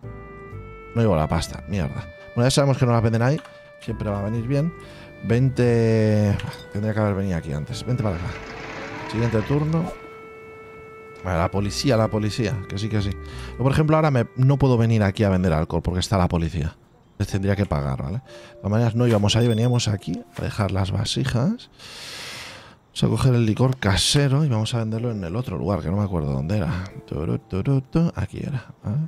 No llevo la pasta, mierda. Bueno, ya sabemos que no las venden ahí. Siempre va a venir bien. veinte... Tendría que haber venido aquí antes. Vente para acá. Siguiente turno. Vale, la policía, la policía. Que sí, que sí. Yo, por ejemplo, ahora me, no puedo venir aquí a vender alcohol porque está la policía. Les tendría que pagar, ¿vale? De todas maneras, no íbamos ahí, veníamos aquí a dejar las vasijas. Vamos a coger el licor casero y vamos a venderlo en el otro lugar, que no me acuerdo dónde era. Aquí era, ¿vale?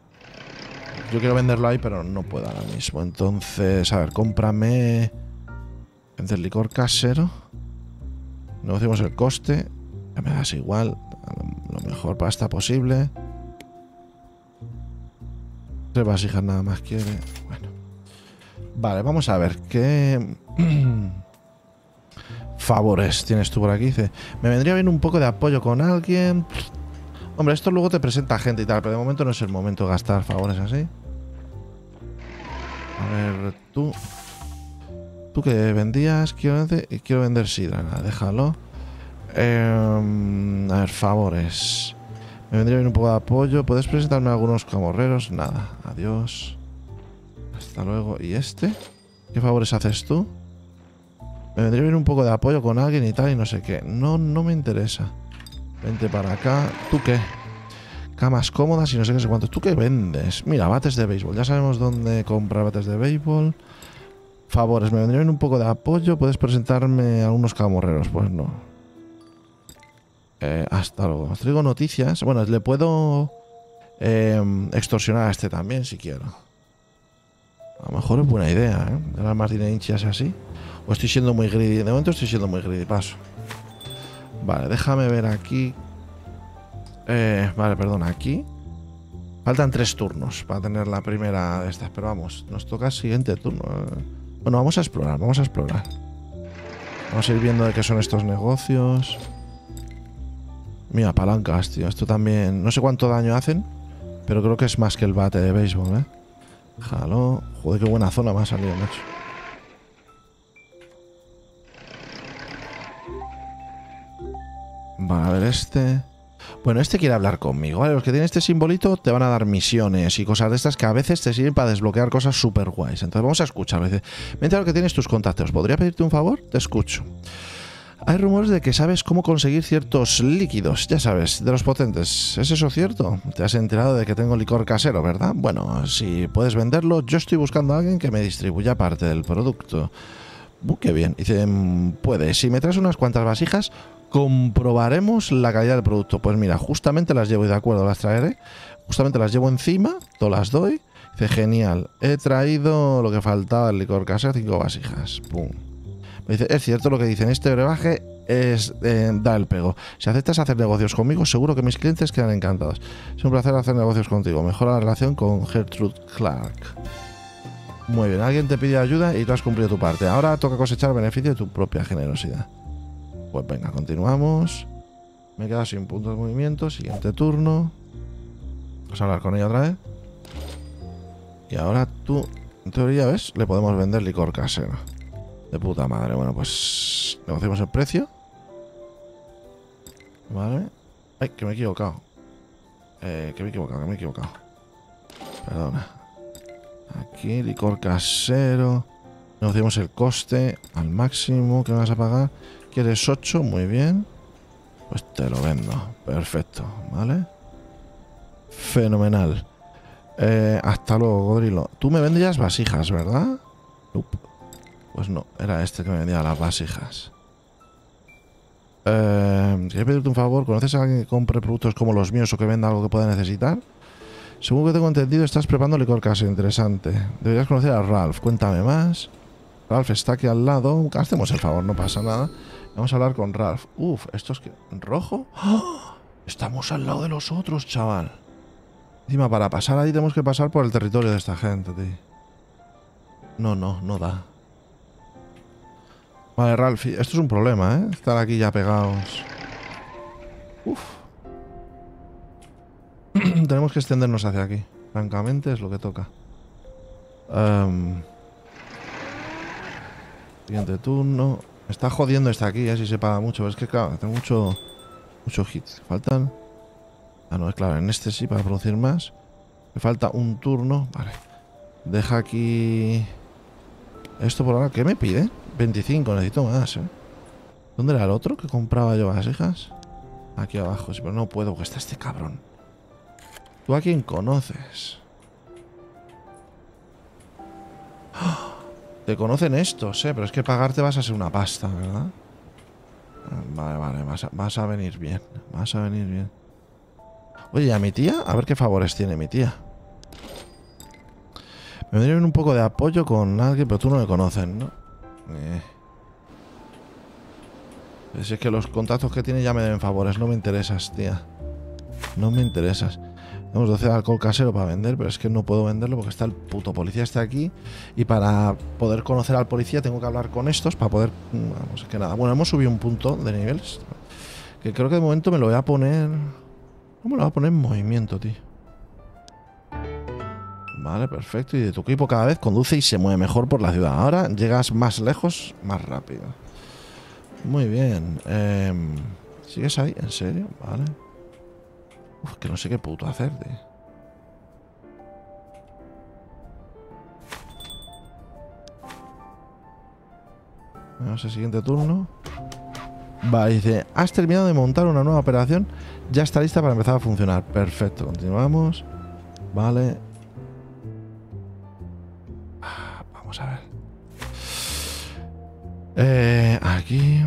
Yo quiero venderlo ahí, pero no puedo ahora mismo. Entonces, a ver, cómprame... Vender licor casero. Negociamos el coste. Ya me das igual. Lo mejor pasta posible. Tres vasijas nada más quiere. Bueno. Vale, vamos a ver qué... favores tienes tú por aquí. Dice, me vendría bien un poco de apoyo con alguien. Hombre, esto luego te presenta gente y tal, pero de momento no es el momento de gastar favores así. A ver, tú... Tú que vendías, quiero, quiero vender sidra, nada, déjalo. Eh, a ver, favores. Me vendría bien un poco de apoyo. ¿Puedes presentarme algunos camorreros? Nada, adiós. Hasta luego. ¿Y este? ¿Qué favores haces tú? Me vendría bien un poco de apoyo con alguien y tal y no sé qué. No, no me interesa. Vente para acá. ¿Tú qué? Camas cómodas y no sé qué sé cuánto. ¿Tú qué vendes? Mira, bates de béisbol. Ya sabemos dónde comprar bates de béisbol. Favores, me vendría bien un poco de apoyo. ¿Puedes presentarme a algunos camorreros? Pues no. Eh, hasta luego. Os traigo noticias. Bueno, le puedo eh, extorsionar a este también si quiero. A lo mejor es buena idea, ¿eh? Ganar más dinerinchas así. O estoy siendo muy greedy. De momento estoy siendo muy greedy. Paso. Vale, déjame ver aquí. Eh, vale, perdón, aquí. Faltan tres turnos para tener la primera de estas. Pero vamos, nos toca el siguiente turno. Bueno, vamos a explorar, vamos a explorar. Vamos a ir viendo de qué son estos negocios. Mira, palancas, tío. Esto también... No sé cuánto daño hacen, pero creo que es más que el bate de béisbol, ¿eh? Déjalo. Joder, qué buena zona me ha salido, macho. Vale, a ver este... Bueno, este quiere hablar conmigo, ¿vale? Los que tienen este simbolito te van a dar misiones y cosas de estas que a veces te sirven para desbloquear cosas súper guays. Entonces vamos a escuchar. Dice, mientras lo que tienes tus contactos, ¿podría pedirte un favor? Te escucho. Hay rumores de que sabes cómo conseguir ciertos líquidos, ya sabes, de los potentes. ¿Es eso cierto? Te has enterado de que tengo licor casero, ¿verdad? Bueno, si puedes venderlo, yo estoy buscando a alguien que me distribuya parte del producto. Uh, qué bien. Dice, puede. Si me traes unas cuantas vasijas, comprobaremos la calidad del producto. Pues mira, justamente las llevo y de acuerdo, las traeré. Justamente las llevo encima, te las doy. Dice, genial. He traído lo que faltaba del licor casero, cinco vasijas. Pum. Me dice, es cierto lo que dicen, este brebaje es eh, da el pego. Si aceptas hacer negocios conmigo, seguro que mis clientes quedan encantados. Es un placer hacer negocios contigo. Mejora la relación con Gertrude Clark. Muy bien, alguien te pide ayuda y tú has cumplido tu parte. Ahora toca cosechar beneficio de tu propia generosidad. Pues venga, continuamos. Me he quedado sin puntos de movimiento. Siguiente turno. Vamos a hablar con ella otra vez. Y ahora tú, en teoría, ¿ves? Le podemos vender licor casero. De puta madre. Bueno, pues negociamos el precio. Vale. Ay, que me he equivocado. Eh, que me he equivocado, que me he equivocado. Perdona. Aquí, licor casero. Negociamos el coste al máximo que me vas a pagar. ¿Quieres ocho? Muy bien. Pues te lo vendo. Perfecto, ¿vale? Fenomenal. Eh, hasta luego, Godrilo. Tú me vendías vasijas, ¿verdad? Nope. Pues no, era este que me vendía las vasijas. Eh, quería pedirte un favor. ¿Conoces a alguien que compre productos como los míos o que venda algo que pueda necesitar? Según que tengo entendido, estás preparando licor casero. Interesante. Deberías conocer a Ralph. Cuéntame más. Ralph está aquí al lado. Hacemos el favor, no pasa nada. Vamos a hablar con Ralph. Uf, ¿esto es que rojo? ¡Oh! Estamos al lado de los otros, chaval. Encima, para pasar ahí tenemos que pasar por el territorio de esta gente, tío. No, no, no da. Vale, Ralph, esto es un problema, ¿eh? Estar aquí ya pegados. Uf. Tenemos que extendernos hacia aquí. Francamente, es lo que toca. Um, siguiente turno. Me está jodiendo esta aquí, ¿eh? Si se paga mucho. Es que, claro, tengo mucho, mucho hits. Faltan... Ah, no, es claro, en este sí, para producir más. Me falta un turno. Vale. Deja aquí... Esto por ahora, ¿qué me pide? veinticinco, necesito más, ¿eh? ¿Dónde era el otro que compraba yo vasijas? Aquí abajo, sí, pero no puedo porque está este cabrón. ¿Tú a quién conoces? ¡Oh! Te conocen estos, ¿eh? Pero es que pagarte vas a ser una pasta, ¿verdad? Vale, vale, vas a, vas a venir bien. Vas a venir bien. Oye, ¿y a mi tía? A ver qué favores tiene mi tía. Me vendría bien un poco de apoyo con alguien, pero tú no me conoces, ¿no? Eh. Si es que los contactos que tiene ya me deben favores. No me interesas, tía. No me interesas. Tenemos doce de alcohol casero para vender, pero es que no puedo venderlo porque está el puto policía este aquí. Y para poder conocer al policía tengo que hablar con estos para poder... Vamos, que nada. Bueno, hemos subido un punto de niveles. Que creo que de momento me lo voy a poner... ¿Cómo lo voy a poner en movimiento, tío? Vale, perfecto. Y de tu equipo cada vez conduce y se mueve mejor por la ciudad. Ahora llegas más lejos, más rápido. Muy bien. Eh, ¿Sigues ahí? ¿En serio? Vale. Uf, que no sé qué puto hacer, tío. Vamos al siguiente turno. Vale, dice, has terminado de montar una nueva operación. Ya está lista para empezar a funcionar. Perfecto, continuamos. Vale. Vamos a ver. Eh, aquí.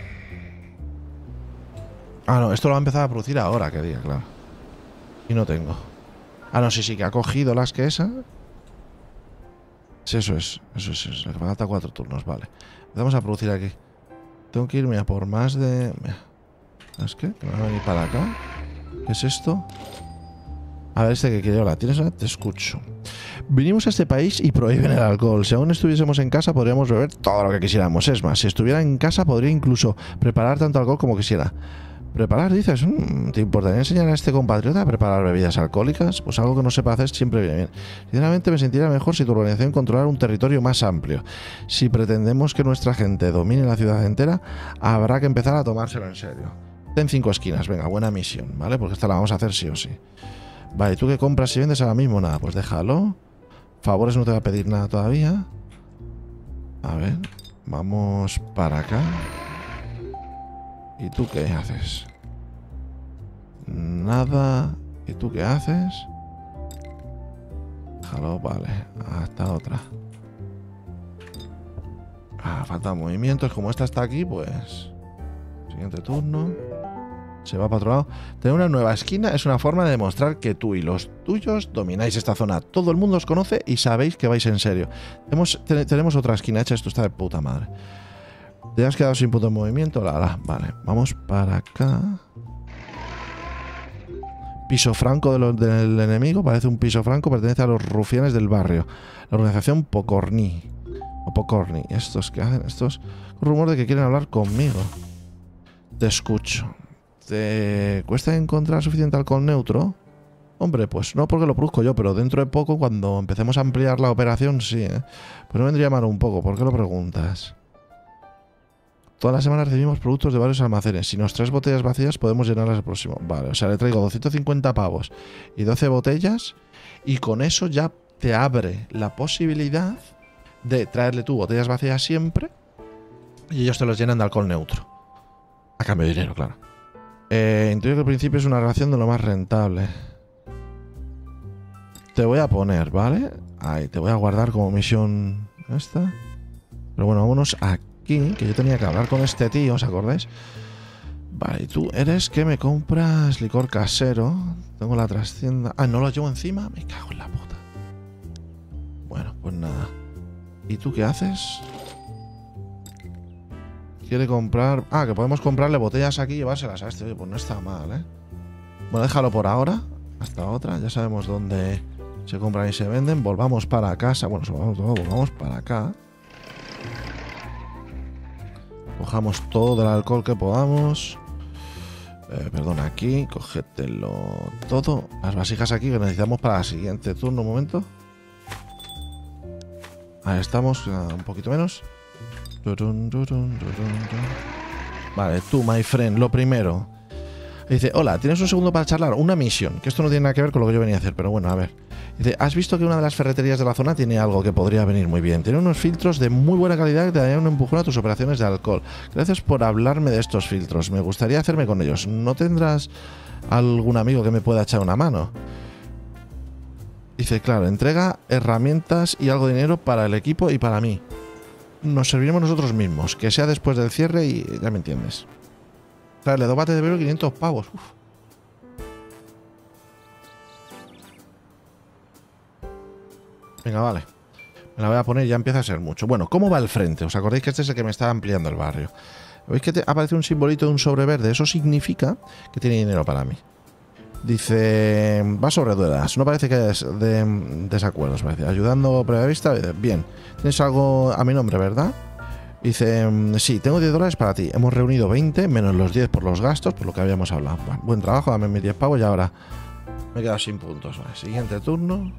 Ah, no, esto lo va a empezar a producir ahora, que diga, claro. Y no tengo. Ah, no, sí, sí, que ha cogido las que esa. Sí, eso es. Eso es, eso es. Le falta cuatro turnos, vale. Empezamos a producir aquí. Tengo que irme a por más de... ¿Es que? ¿Me va a venir para acá? ¿Qué es esto? A ver, este que quiere hablar. ¿Tienes una? Te escucho. Vinimos a este país y prohíben el alcohol. Si aún estuviésemos en casa, podríamos beber todo lo que quisiéramos. Es más, si estuviera en casa, podría incluso preparar tanto alcohol como quisiera. ¿Preparar, dices? Mm, ¿Te importaría enseñar a este compatriota a preparar bebidas alcohólicas? Pues algo que no sepa hacer siempre viene bien. Sinceramente me sentiría mejor si tu organización controlara un territorio más amplio. Si pretendemos que nuestra gente domine la ciudad entera, habrá que empezar a tomárselo en serio. Ten cinco esquinas, venga, buena misión, ¿vale? Porque esta la vamos a hacer sí o sí. Vale, ¿tú qué compras y vendes ahora mismo? Nada, pues déjalo. Favores no te va a pedir nada todavía. A ver, vamos para acá. ¿Y tú qué haces? Nada. ¿Y tú qué haces? Déjalo, vale. Hasta otra. Ah, faltan movimientos. Como esta está aquí, pues... Siguiente turno. Se va para otro lado. Tener una nueva esquina es una forma de demostrar que tú y los tuyos domináis esta zona. Todo el mundo os conoce y sabéis que vais en serio. Tenemos, te, tenemos otra esquina hecha. Esto está de puta madre. ¿Te has quedado sin punto de movimiento? La, la. Vale, vamos para acá. Piso franco de lo, del enemigo. Parece un piso franco. Pertenece a los rufianes del barrio. La organización Pocorni. O Pocorni. ¿Estos qué hacen? Estos... Un rumor de que quieren hablar conmigo. Te escucho. ¿Te cuesta encontrar suficiente alcohol neutro? Hombre, pues no porque lo produzco yo, pero dentro de poco, cuando empecemos a ampliar la operación, sí, ¿eh? Pues no vendría mal un poco. ¿Por qué lo preguntas? Toda la semana recibimos productos de varios almacenes. Si nos traes botellas vacías, podemos llenarlas el próximo. Vale, o sea, le traigo doscientos cincuenta pavos y doce botellas. Y con eso ya te abre la posibilidad de traerle tú botellas vacías siempre. Y ellos te los llenan de alcohol neutro. A cambio de dinero, claro. Eh, intuyo que al principio es una relación de lo más rentable. Te voy a poner, ¿vale? Ahí, te voy a guardar como misión esta. Pero bueno, vámonos aquí, que yo tenía que hablar con este tío, ¿os acordáis? Vale, y tú eres que me compras licor casero. Tengo la trastienda. Ah, ¿no lo llevo encima? Me cago en la puta. Bueno, pues nada. ¿Y tú qué haces? Quiere comprar... Ah, que podemos comprarle botellas aquí y llevárselas a este. Oye, pues no está mal, ¿eh? Bueno, déjalo por ahora. Hasta otra. Ya sabemos dónde se compran y se venden. Volvamos para casa. Bueno, volvamos, volvamos para acá. Cojamos todo el alcohol que podamos. Eh, perdón, aquí. Cógetelo todo. Las vasijas aquí que necesitamos para el siguiente turno. Un momento. Ahí estamos. Un poquito menos. Vale, tú, my friend, lo primero. Dice, hola, ¿tienes un segundo para charlar? Una misión, que esto no tiene nada que ver con lo que yo venía a hacer, pero bueno, a ver. Dice, ¿has visto que una de las ferreterías de la zona tiene algo que podría venir muy bien? Tiene unos filtros de muy buena calidad que te darían un empujón a tus operaciones de alcohol. Gracias por hablarme de estos filtros. Me gustaría hacerme con ellos. ¿No tendrás algún amigo que me pueda echar una mano? Dice, claro, entrega herramientas y algo de dinero para el equipo y para mí. Nos serviremos nosotros mismos, que sea después del cierre y ya me entiendes. Traerle dos bates de velo y quinientos pavos. Uf. Venga, vale. Me la voy a poner y ya empieza a ser mucho. Bueno, ¿cómo va el frente? ¿Os acordáis que este es el que me está ampliando el barrio? ¿Veis que te aparece un simbolito de un sobre verde? Eso significa que tiene dinero para mí. Dice, va sobre ruedas. No parece que es de desacuerdos. Parece. Ayudando previa vista. Bien. Tienes algo a mi nombre, ¿verdad? Dice, sí, tengo diez dólares para ti. Hemos reunido veinte, menos los diez por los gastos, por lo que habíamos hablado. Bueno, buen trabajo, dame mis diez pavos y ahora me he quedado sin puntos. Vale, siguiente turno.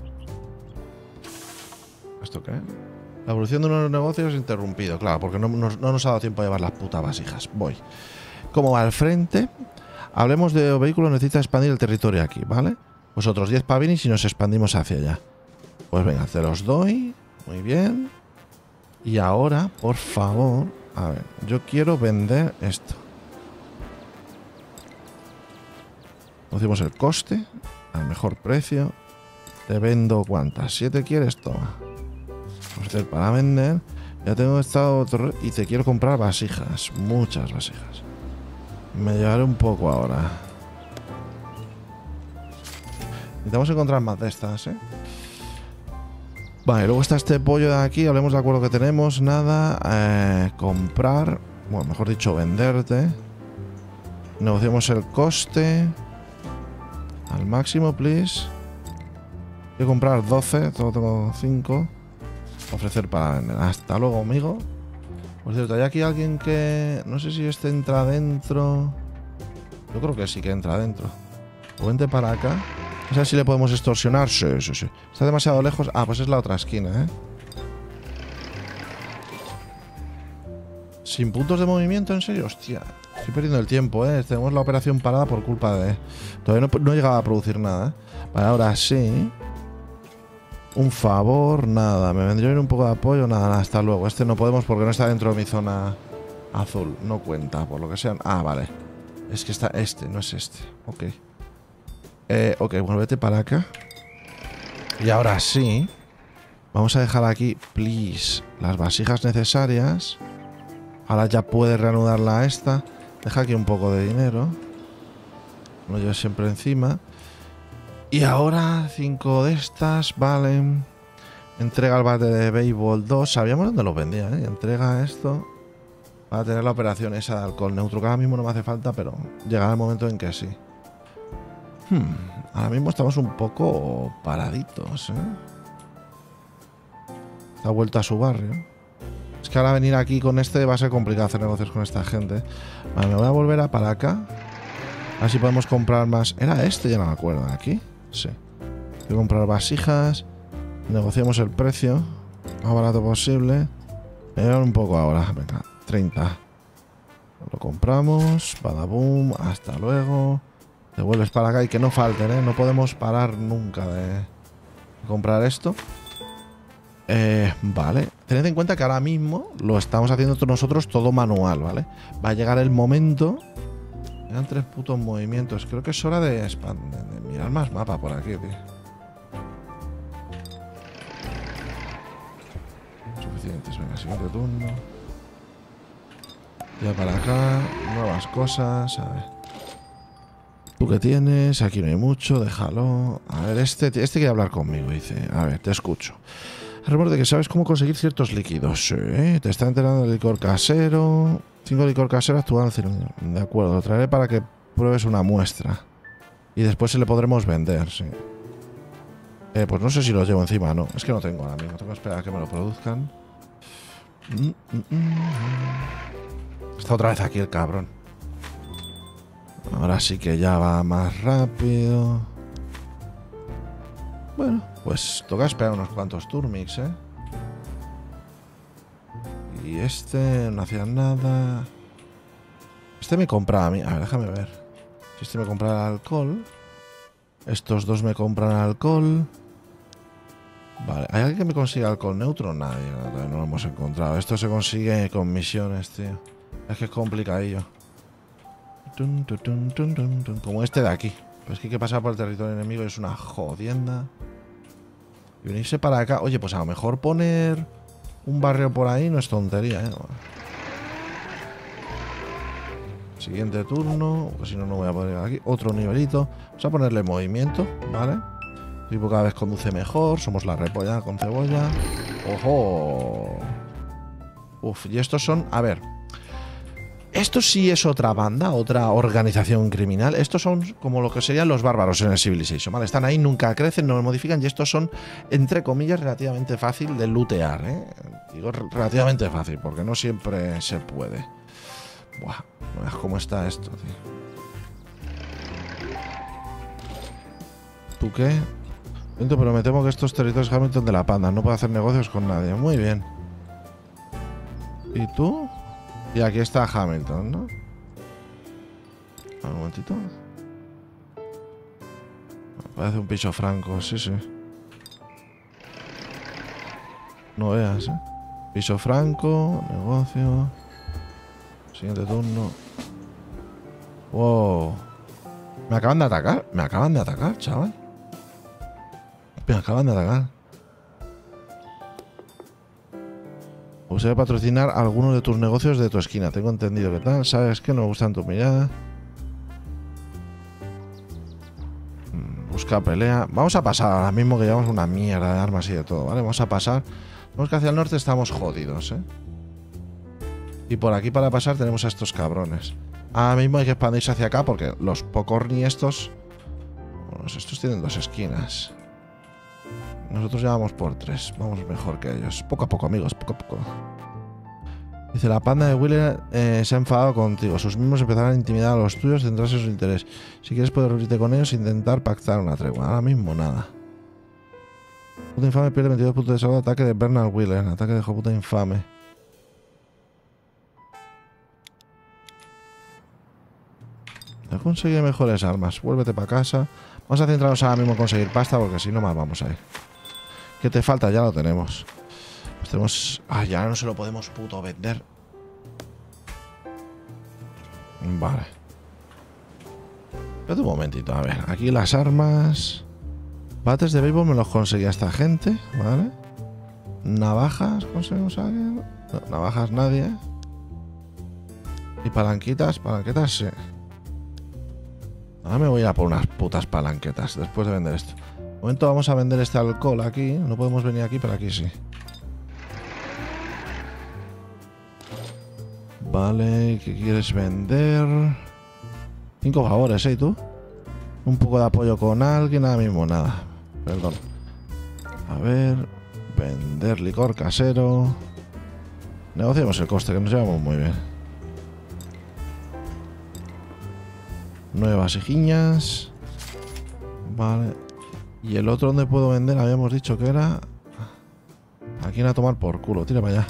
¿Esto qué? La evolución de unos negocios interrumpido. Claro, porque no, no, no nos ha dado tiempo a llevar las putas vasijas. Voy. ¿Cómo va al frente? Hablemos de vehículos, necesita expandir el territorio aquí, ¿vale? Pues otros diez pavinis y nos expandimos hacia allá. Pues venga, te los doy. Muy bien. Y ahora, por favor, a ver, yo quiero vender esto. Conocemos el coste, al mejor precio. Te vendo ¿cuántas? ¿Siete quieres? Toma. Ofrecer para vender. Ya tengo estado y te quiero comprar vasijas, muchas vasijas. Me llevaré un poco ahora. Necesitamos encontrar más de estas, ¿eh? Vale, luego está este pollo de aquí. Hablemos del acuerdo que tenemos. Nada. Eh, comprar. Bueno, mejor dicho, venderte. Negociemos el coste. Al máximo, please. Quiero comprar doce. Solo tengo cinco. Ofrecer para vender. Hasta luego, amigo. Por cierto, hay aquí alguien que... No sé si este entra adentro. Yo creo que sí que entra adentro. O vente para acá. No sé si le podemos extorsionar. Sí, sí, sí. Está demasiado lejos. Ah, pues es la otra esquina, ¿eh? ¿Sin puntos de movimiento? ¿En serio? Hostia, estoy perdiendo el tiempo, ¿eh? Tenemos la operación parada por culpa de... Todavía no, no llegaba a producir nada, ¿eh? Vale, ahora sí. Un favor, nada. Me vendría bien un poco de apoyo, nada, nada, hasta luego. Este no podemos porque no está dentro de mi zona azul. No cuenta, por lo que sea. Ah, vale. Es que está este, no es este. Ok. Eh, ok, bueno, vete para acá. Y ahora sí. Vamos a dejar aquí, please, las vasijas necesarias. Ahora ya puede reanudarla a esta. Deja aquí un poco de dinero. Lo llevo siempre encima. Y ahora cinco de estas, vale. Entrega el bate de béisbol dos. Sabíamos dónde los vendía, ¿eh? Entrega esto. Para tener la operación esa de alcohol neutro, que ahora mismo no me hace falta, pero llegará el momento en que sí. Hmm, ahora mismo estamos un poco paraditos, ¿eh? Está vuelto a su barrio. Es que ahora venir aquí con este va a ser complicado hacer negocios con esta gente. Vale, me voy a volver a para acá. A ver si podemos comprar más. Era este, ya no me acuerdo. ¿Aquí? Sí. Voy a comprar vasijas. Negociamos el precio más barato posible. Me llevan un poco ahora. Venga, treinta. Lo compramos. Badaboom. Hasta luego. Te vuelves para acá y que no falten, ¿eh? No podemos parar nunca de comprar esto. Eh, vale. Tened en cuenta que ahora mismo lo estamos haciendo nosotros todo manual, ¿vale? Va a llegar el momento. Eran tres putos movimientos. Creo que es hora de, de, de mirar más mapa por aquí, tío. Suficientes. Venga, siguiente turno. Ya para acá. Nuevas cosas. A ver. ¿Tú qué tienes? Aquí no hay mucho. Déjalo. A ver, este, este quiere hablar conmigo. Dice, a ver, te escucho. Rumor de que sabes cómo conseguir ciertos líquidos. Sí, te está enterando del licor casero. Cinco licor casero actual al cilindro. De acuerdo, lo traeré para que pruebes una muestra. Y después se le podremos vender, sí. Eh, pues no sé si lo llevo encima, no. Es que no tengo ahora mismo. Tengo que esperar a que me lo produzcan. Mm, mm, mm. Está otra vez aquí el cabrón. Ahora sí que ya va más rápido. Bueno, pues toca esperar unos cuantos turmix, ¿eh? Y este no hacía nada. Este me compraba a mí. A ver, déjame ver. Si este me compra alcohol. Estos dos me compran alcohol. Vale, ¿hay alguien que me consiga alcohol neutro? Nadie, no, no lo hemos encontrado. Esto se consigue con misiones, tío. Es que es complicadillo. Tun, tun, tun, tun, tun, tun. Como este de aquí. Pues que hay que pasar por el territorio enemigo y es una jodienda. Y venirse para acá. Oye, pues a lo mejor poner un barrio por ahí no es tontería, ¿eh? Siguiente turno. Pues si no, no voy a poder llegar aquí. Otro nivelito. Vamos a ponerle movimiento, ¿vale? Tipo cada vez conduce mejor. Somos la repolla con cebolla. ¡Ojo! Uf, y estos son... A ver. Esto sí es otra banda, otra organización criminal. Estos son como lo que serían los bárbaros en el Civilization, ¿vale? Están ahí, nunca crecen, no modifican y estos son, entre comillas, relativamente fácil de lootear, ¿eh? Digo relativamente fácil, porque no siempre se puede. Buah, no veas cómo está esto, tío. ¿Tú qué? Pero me temo que estos territorios Hamilton de la Panda. No puedo hacer negocios con nadie. Muy bien. ¿Y tú? Y aquí está Hamilton, ¿no? Un momentito. Parece un piso franco, sí, sí. No veas, ¿eh? Piso franco, negocio. Siguiente turno. Wow. Me acaban de atacar. Me acaban de atacar, chaval. Me acaban de atacar. Gustaría patrocinar alguno de tus negocios de tu esquina. Tengo entendido que tal. ¿Sabes qué? No me gustan tu mirada. Busca pelea. Vamos a pasar ahora mismo que llevamos una mierda de armas y de todo, ¿vale? Vamos a pasar. Vemos que hacia el norte estamos jodidos, ¿eh? Y por aquí para pasar tenemos a estos cabrones. Ahora mismo hay que expandirse hacia acá porque los Pocorni estos... Bueno, estos tienen dos esquinas. Nosotros ya vamos por tres. Vamos mejor que ellos. Poco a poco, amigos. Poco a poco. Dice, la panda de Wheeler eh, se ha enfadado contigo. Sus miembros empezarán a intimidar a los tuyos, centrarse en su interés. Si quieres puedes reunirte con ellos e intentar pactar una tregua. Ahora mismo nada. Puta infame pierde veintidós puntos de salud. Ataque de Bernard Wheeler. Ataque de hijo puta infame. He conseguido mejores armas. Vuélvete para casa. Vamos a centrarnos ahora mismo en conseguir pasta porque si no mal vamos a ir. ¿Qué te falta? Ya lo tenemos. Pues tenemos... Ah, ya no se lo podemos puto vender. Vale. Espérate un momentito, a ver. Aquí las armas. Bates de béisbol me los conseguía esta gente, ¿vale? Navajas, ¿conseguimos a alguien? No, navajas nadie, ¿eh? Y palanquitas, palanquetas sí. Ahora me voy a ir a por unas putas palanquetas después de vender esto. De momento vamos a vender este alcohol aquí. No podemos venir aquí, pero aquí sí. Vale, ¿qué quieres vender? Cinco favores, ¿eh? ¿Y tú? Un poco de apoyo con alguien, ahora mismo nada. Perdón. A ver, vender licor casero. Negociemos el coste, que nos llevamos muy bien. Nueve vasijiñas. Vale. Y el otro donde puedo vender, habíamos dicho que era... Aquí a tomar por culo, tira para allá.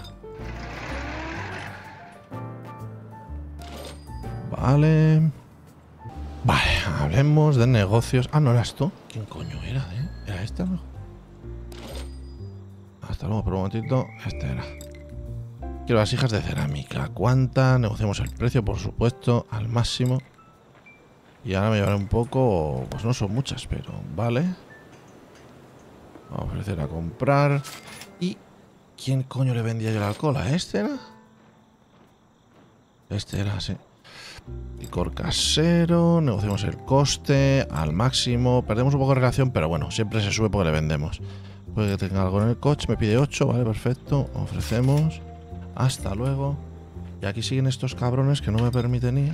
Vale. Vale, hablemos de negocios. Ah, ¿no eras tú? ¿Quién coño era, eh? ¿Era este? ¿No? Hasta luego, por un momentito. Este era. Quiero las hijas de cerámica. ¿Cuánta? Negociamos el precio, por supuesto, al máximo. Y ahora me llevaré un poco... Pues no son muchas, pero vale. Vamos a ofrecer a comprar. ¿Y quién coño le vendía yo el alcohol? ¿A este era? Este era, sí. Licor casero, negociamos el coste al máximo. Perdemos un poco de relación, pero bueno, siempre se sube porque le vendemos. Puede que tenga algo en el coche, me pide ocho, vale, perfecto. Ofrecemos. Hasta luego. Y aquí siguen estos cabrones que no me permiten ir.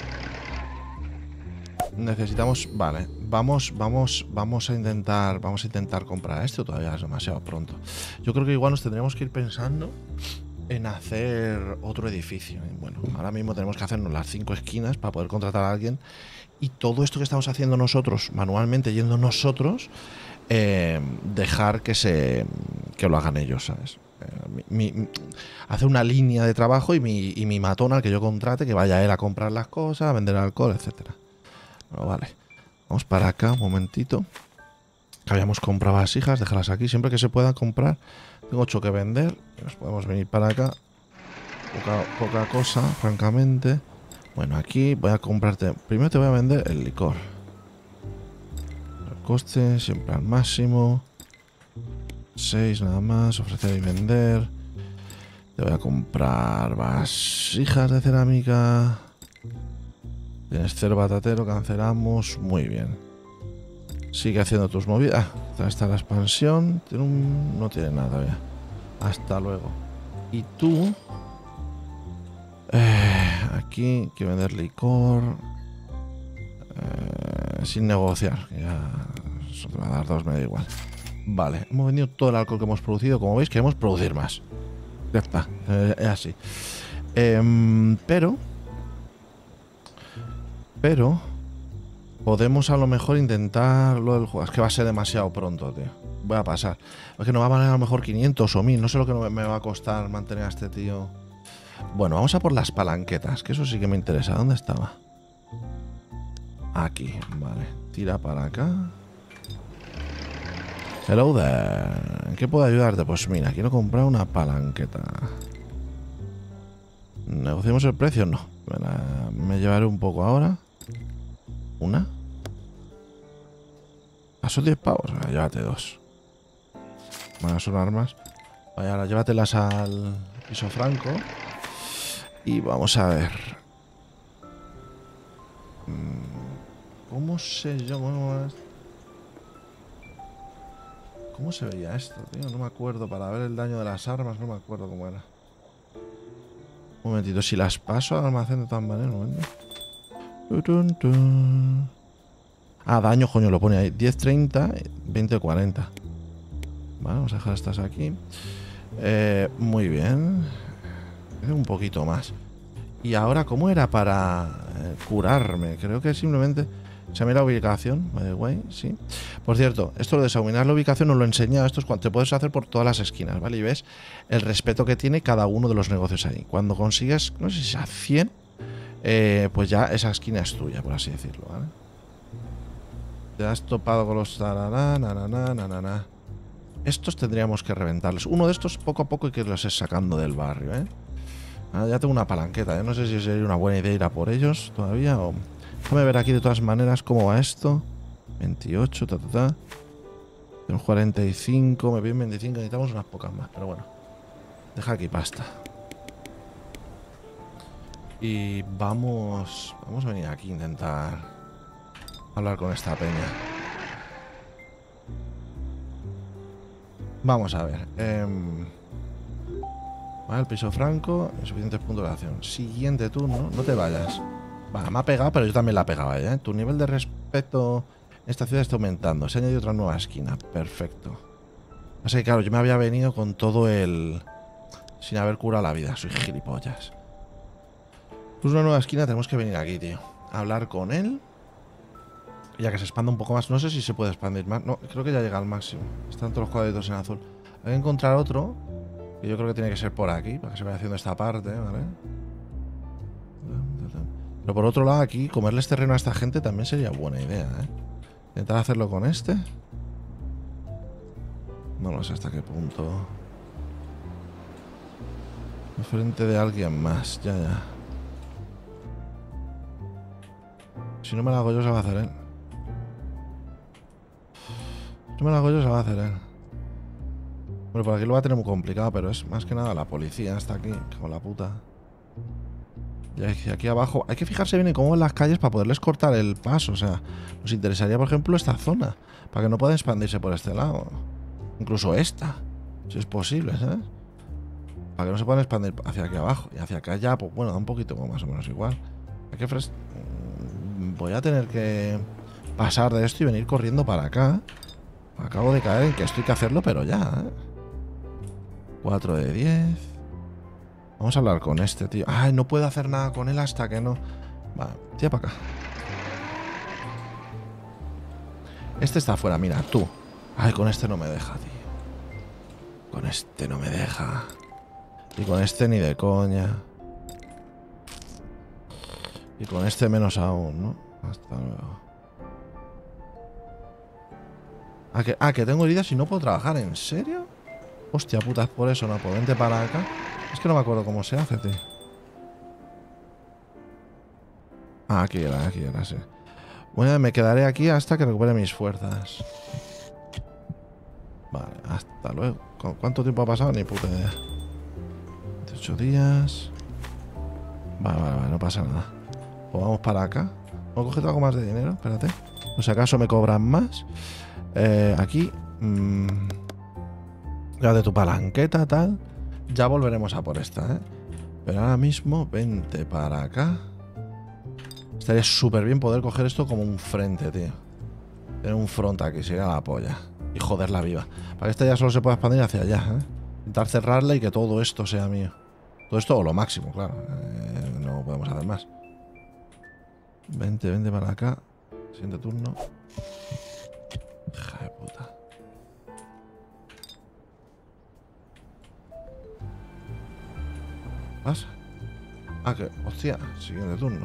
Necesitamos, vale, vamos, vamos, vamos a intentar, vamos a intentar comprar esto. Todavía es demasiado pronto. Yo creo que igual nos tendríamos que ir pensando en hacer otro edificio. Bueno, ahora mismo tenemos que hacernos las cinco esquinas para poder contratar a alguien. Y todo esto que estamos haciendo nosotros, manualmente, yendo nosotros, eh, dejar que se que lo hagan ellos, ¿sabes? Eh, mi, mi, hacer una línea de trabajo y mi, y mi matón al que yo contrate, que vaya él a comprar las cosas, a vender alcohol, etcétera. Bueno, vale. Vamos para acá, un momentito. Habíamos comprado vasijas, déjalas aquí. Siempre que se puedan comprar. Tengo ocho que vender. Y nos podemos venir para acá. Poca, poca cosa, francamente. Bueno, aquí voy a comprarte... Primero te voy a vender el licor. El coste siempre al máximo. seis nada más. Ofrecer y vender. Te voy a comprar vasijas de cerámica. Tienes cero batatero, cancelamos. Muy bien. Sigue haciendo tus movidas. Ah, está la expansión. Tiene un... No tiene nada ya. Hasta luego. Y tú... Eh, aquí quiero vender licor. Eh, sin negociar. Ya... Eso te va a dar dos, me da igual. Vale. Hemos vendido todo el alcohol que hemos producido. Como veis, queremos producir más. Ya está. Eh, es así. Eh, pero... Pero... Podemos a lo mejor intentar lo del juego. Es que va a ser demasiado pronto, tío. Voy a pasar. Es que nos va a valer a lo mejor quinientos o mil. No sé lo que me va a costar mantener a este tío. Bueno, vamos a por las palanquetas, que eso sí que me interesa. ¿Dónde estaba? Aquí, vale. Tira para acá. Hello there. ¿En qué puedo ayudarte? Pues mira, quiero comprar una palanqueta. ¿Negociamos el precio? No. Me, la, me llevaré un poco ahora. ¿Una? ¿A son diez pavos? Venga, llévate dos. Bueno, son armas. Vaya, ahora llévatelas al piso franco. Y vamos a ver. ¿Cómo sé yo? ¿Cómo se veía esto, tío? No me acuerdo. Para ver el daño de las armas, no me acuerdo cómo era. Un momentito. Si las paso al almacén de todas maneras, un momento. Ah, daño, coño, lo pone ahí. diez, treinta, veinte, cuarenta. Vale, vamos a dejar estas aquí. Eh, muy bien. Un poquito más. Y ahora, ¿cómo era para eh, curarme? Creo que simplemente... Se me da la ubicación, by the way, sí. Por cierto, esto de desaguinar la ubicación os lo he enseñado. Esto es cuando te puedes hacer por todas las esquinas, ¿vale? Y ves el respeto que tiene cada uno de los negocios ahí. Cuando consigues, no sé si es a cien... eh, pues ya esa esquina es tuya, por así decirlo, ¿vale? Te has topado con los tarará, nanana, nanana. Estos tendríamos que reventarlos. Uno de estos poco a poco hay que los ir sacando del barrio, ¿eh? Ah, ya tengo una palanqueta, ¿eh? No sé si sería una buena idea ir a por ellos todavía o... Déjame ver aquí de todas maneras cómo va esto. veintiocho, ta, ta, ta. Tenemos cuarenta y cinco, me piden veinticinco, necesitamos unas pocas más, pero bueno. Deja aquí pasta. Y vamos... Vamos a venir aquí a intentar hablar con esta peña. Vamos a ver. Eh, vale, el piso franco, insuficientes puntos de acción. Siguiente turno, no te vayas. Va, me ha pegado, pero yo también la pegaba ella, ¿eh? Tu nivel de respeto en esta ciudad está aumentando. Se ha añadido otra nueva esquina. Perfecto. Así que claro, yo me había venido con todo el... Sin haber curado la vida. Soy gilipollas. Pues una nueva esquina, tenemos que venir aquí, tío. A hablar con él. Ya que se expanda un poco más. No sé si se puede expandir más. No, creo que ya llega al máximo. Están todos los cuadritos en azul. Hay que encontrar otro. Que yo creo que tiene que ser por aquí. Para que se vaya haciendo esta parte, ¿vale? Pero por otro lado, aquí, comerles terreno a esta gente también sería buena idea, ¿eh? Intentar hacerlo con este. No, no sé hasta qué punto. Enfrente de alguien más, ya, ya. Si no me la hago yo, se va a hacer él. Si no me la hago yo, se va a hacer él. Bueno, por aquí lo va a tener muy complicado, pero es más que nada la policía hasta aquí, con la puta. Y aquí abajo hay que fijarse bien en cómo van las calles para poderles cortar el paso. O sea, nos interesaría, por ejemplo, esta zona, para que no puedan expandirse por este lado. Incluso esta, si es posible, ¿sabes? Para que no se puedan expandir hacia aquí abajo. Y hacia acá ya, pues bueno, da un poquito más o menos igual. Hay que fres... Voy a tener que pasar de esto y venir corriendo para acá. Acabo de caer en que esto hay que hacerlo, pero ya, ¿eh? cuatro de diez. Vamos a hablar con este, tío. Ay, no puedo hacer nada con él hasta que no... Vale, tira para acá. Este está afuera, mira, tú. Ay, con este no me deja, tío. Con este no me deja. Y con este ni de coña. Y con este menos aún, ¿no? Hasta luego. Ah, que, ah, que tengo heridas y no puedo trabajar, ¿en serio? Hostia puta, es por eso, no, pues vente para acá. Es que no me acuerdo cómo se hace, tío. Ah, aquí era, aquí era, sí. Bueno, me quedaré aquí hasta que recupere mis fuerzas. Vale, hasta luego. ¿Cuánto tiempo ha pasado? Ni puta idea. veintiocho días. Vale, vale, vale, no pasa nada. Pues vamos para acá. ¿No he cogido algo más de dinero? Espérate. Por si acaso me cobran más. Eh, aquí. Mmm, ya de tu palanqueta, tal. Ya volveremos a por esta, ¿eh? Pero ahora mismo, vente para acá. Estaría súper bien poder coger esto como un frente, tío. Tener un front aquí, sería la polla. Y joderla viva. Para que esta ya solo se pueda expandir hacia allá, ¿eh? Intentar cerrarla y que todo esto sea mío. Todo esto o lo máximo, claro. Eh, no podemos hacer más. Vente, vente para acá. Siguiente turno. Hija de puta. ¿Pasa? Ah, que... Hostia, siguiente turno.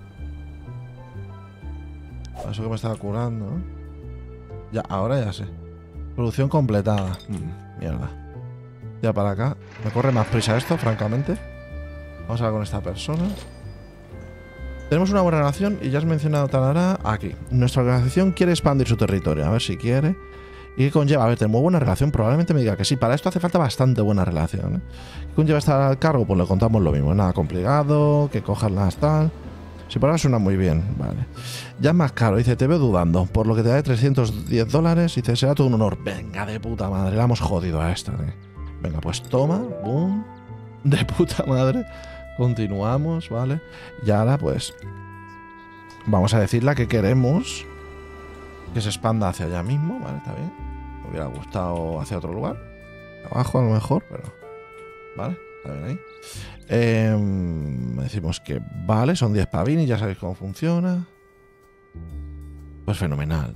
Eso que me estaba curando, ¿no? Ya, ahora ya sé. Producción completada. Mm, mierda. Ya para acá. Me corre más prisa esto, francamente. Vamos a hablar con esta persona. Tenemos una buena relación y ya has mencionado Tanara aquí. Nuestra organización quiere expandir su territorio. A ver si quiere. ¿Y qué conlleva? A ver, tenemos buena relación. Probablemente me diga que sí. Para esto hace falta bastante buena relación, ¿eh? ¿Qué conlleva estar al cargo? Pues le contamos lo mismo. Nada complicado. Que cojas las tal. Si por ahora suena muy bien. Vale. Ya es más caro. Dice, te veo dudando. Por lo que te da trescientos diez dólares. Dice, será todo un honor. Venga, de puta madre. La hemos jodido a esta, ¿eh? Venga, pues toma. Boom. De puta madre. Continuamos, ¿vale? Y ahora, pues... Vamos a decirle que queremos que se expanda hacia allá mismo, ¿vale? Está bien. Me hubiera gustado hacia otro lugar. Abajo a lo mejor, pero... ¿Vale? Está bien ahí. Eh, decimos que vale, son diez pavines, ya sabéis cómo funciona. Pues fenomenal.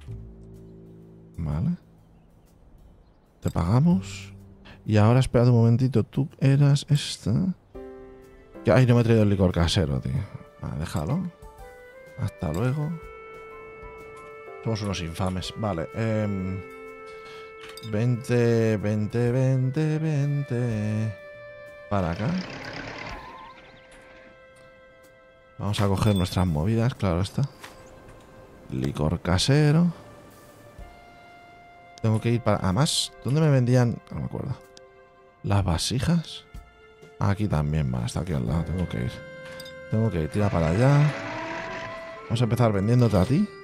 Vale. Te pagamos. Y ahora, espérate un momentito, tú eras esta... Ay, no me he traído el licor casero, tío. Ah, déjalo. Hasta luego. Somos unos infames. Vale. Eh, veinte, veinte, veinte, veinte. Para acá. Vamos a coger nuestras movidas, claro está. Licor casero. Tengo que ir para... Además, ¿dónde me vendían? No me acuerdo. Las vasijas. Aquí también, vale, está aquí al lado. Tengo que ir. Tengo que ir, tira para allá. Vamos a empezar vendiéndote a ti.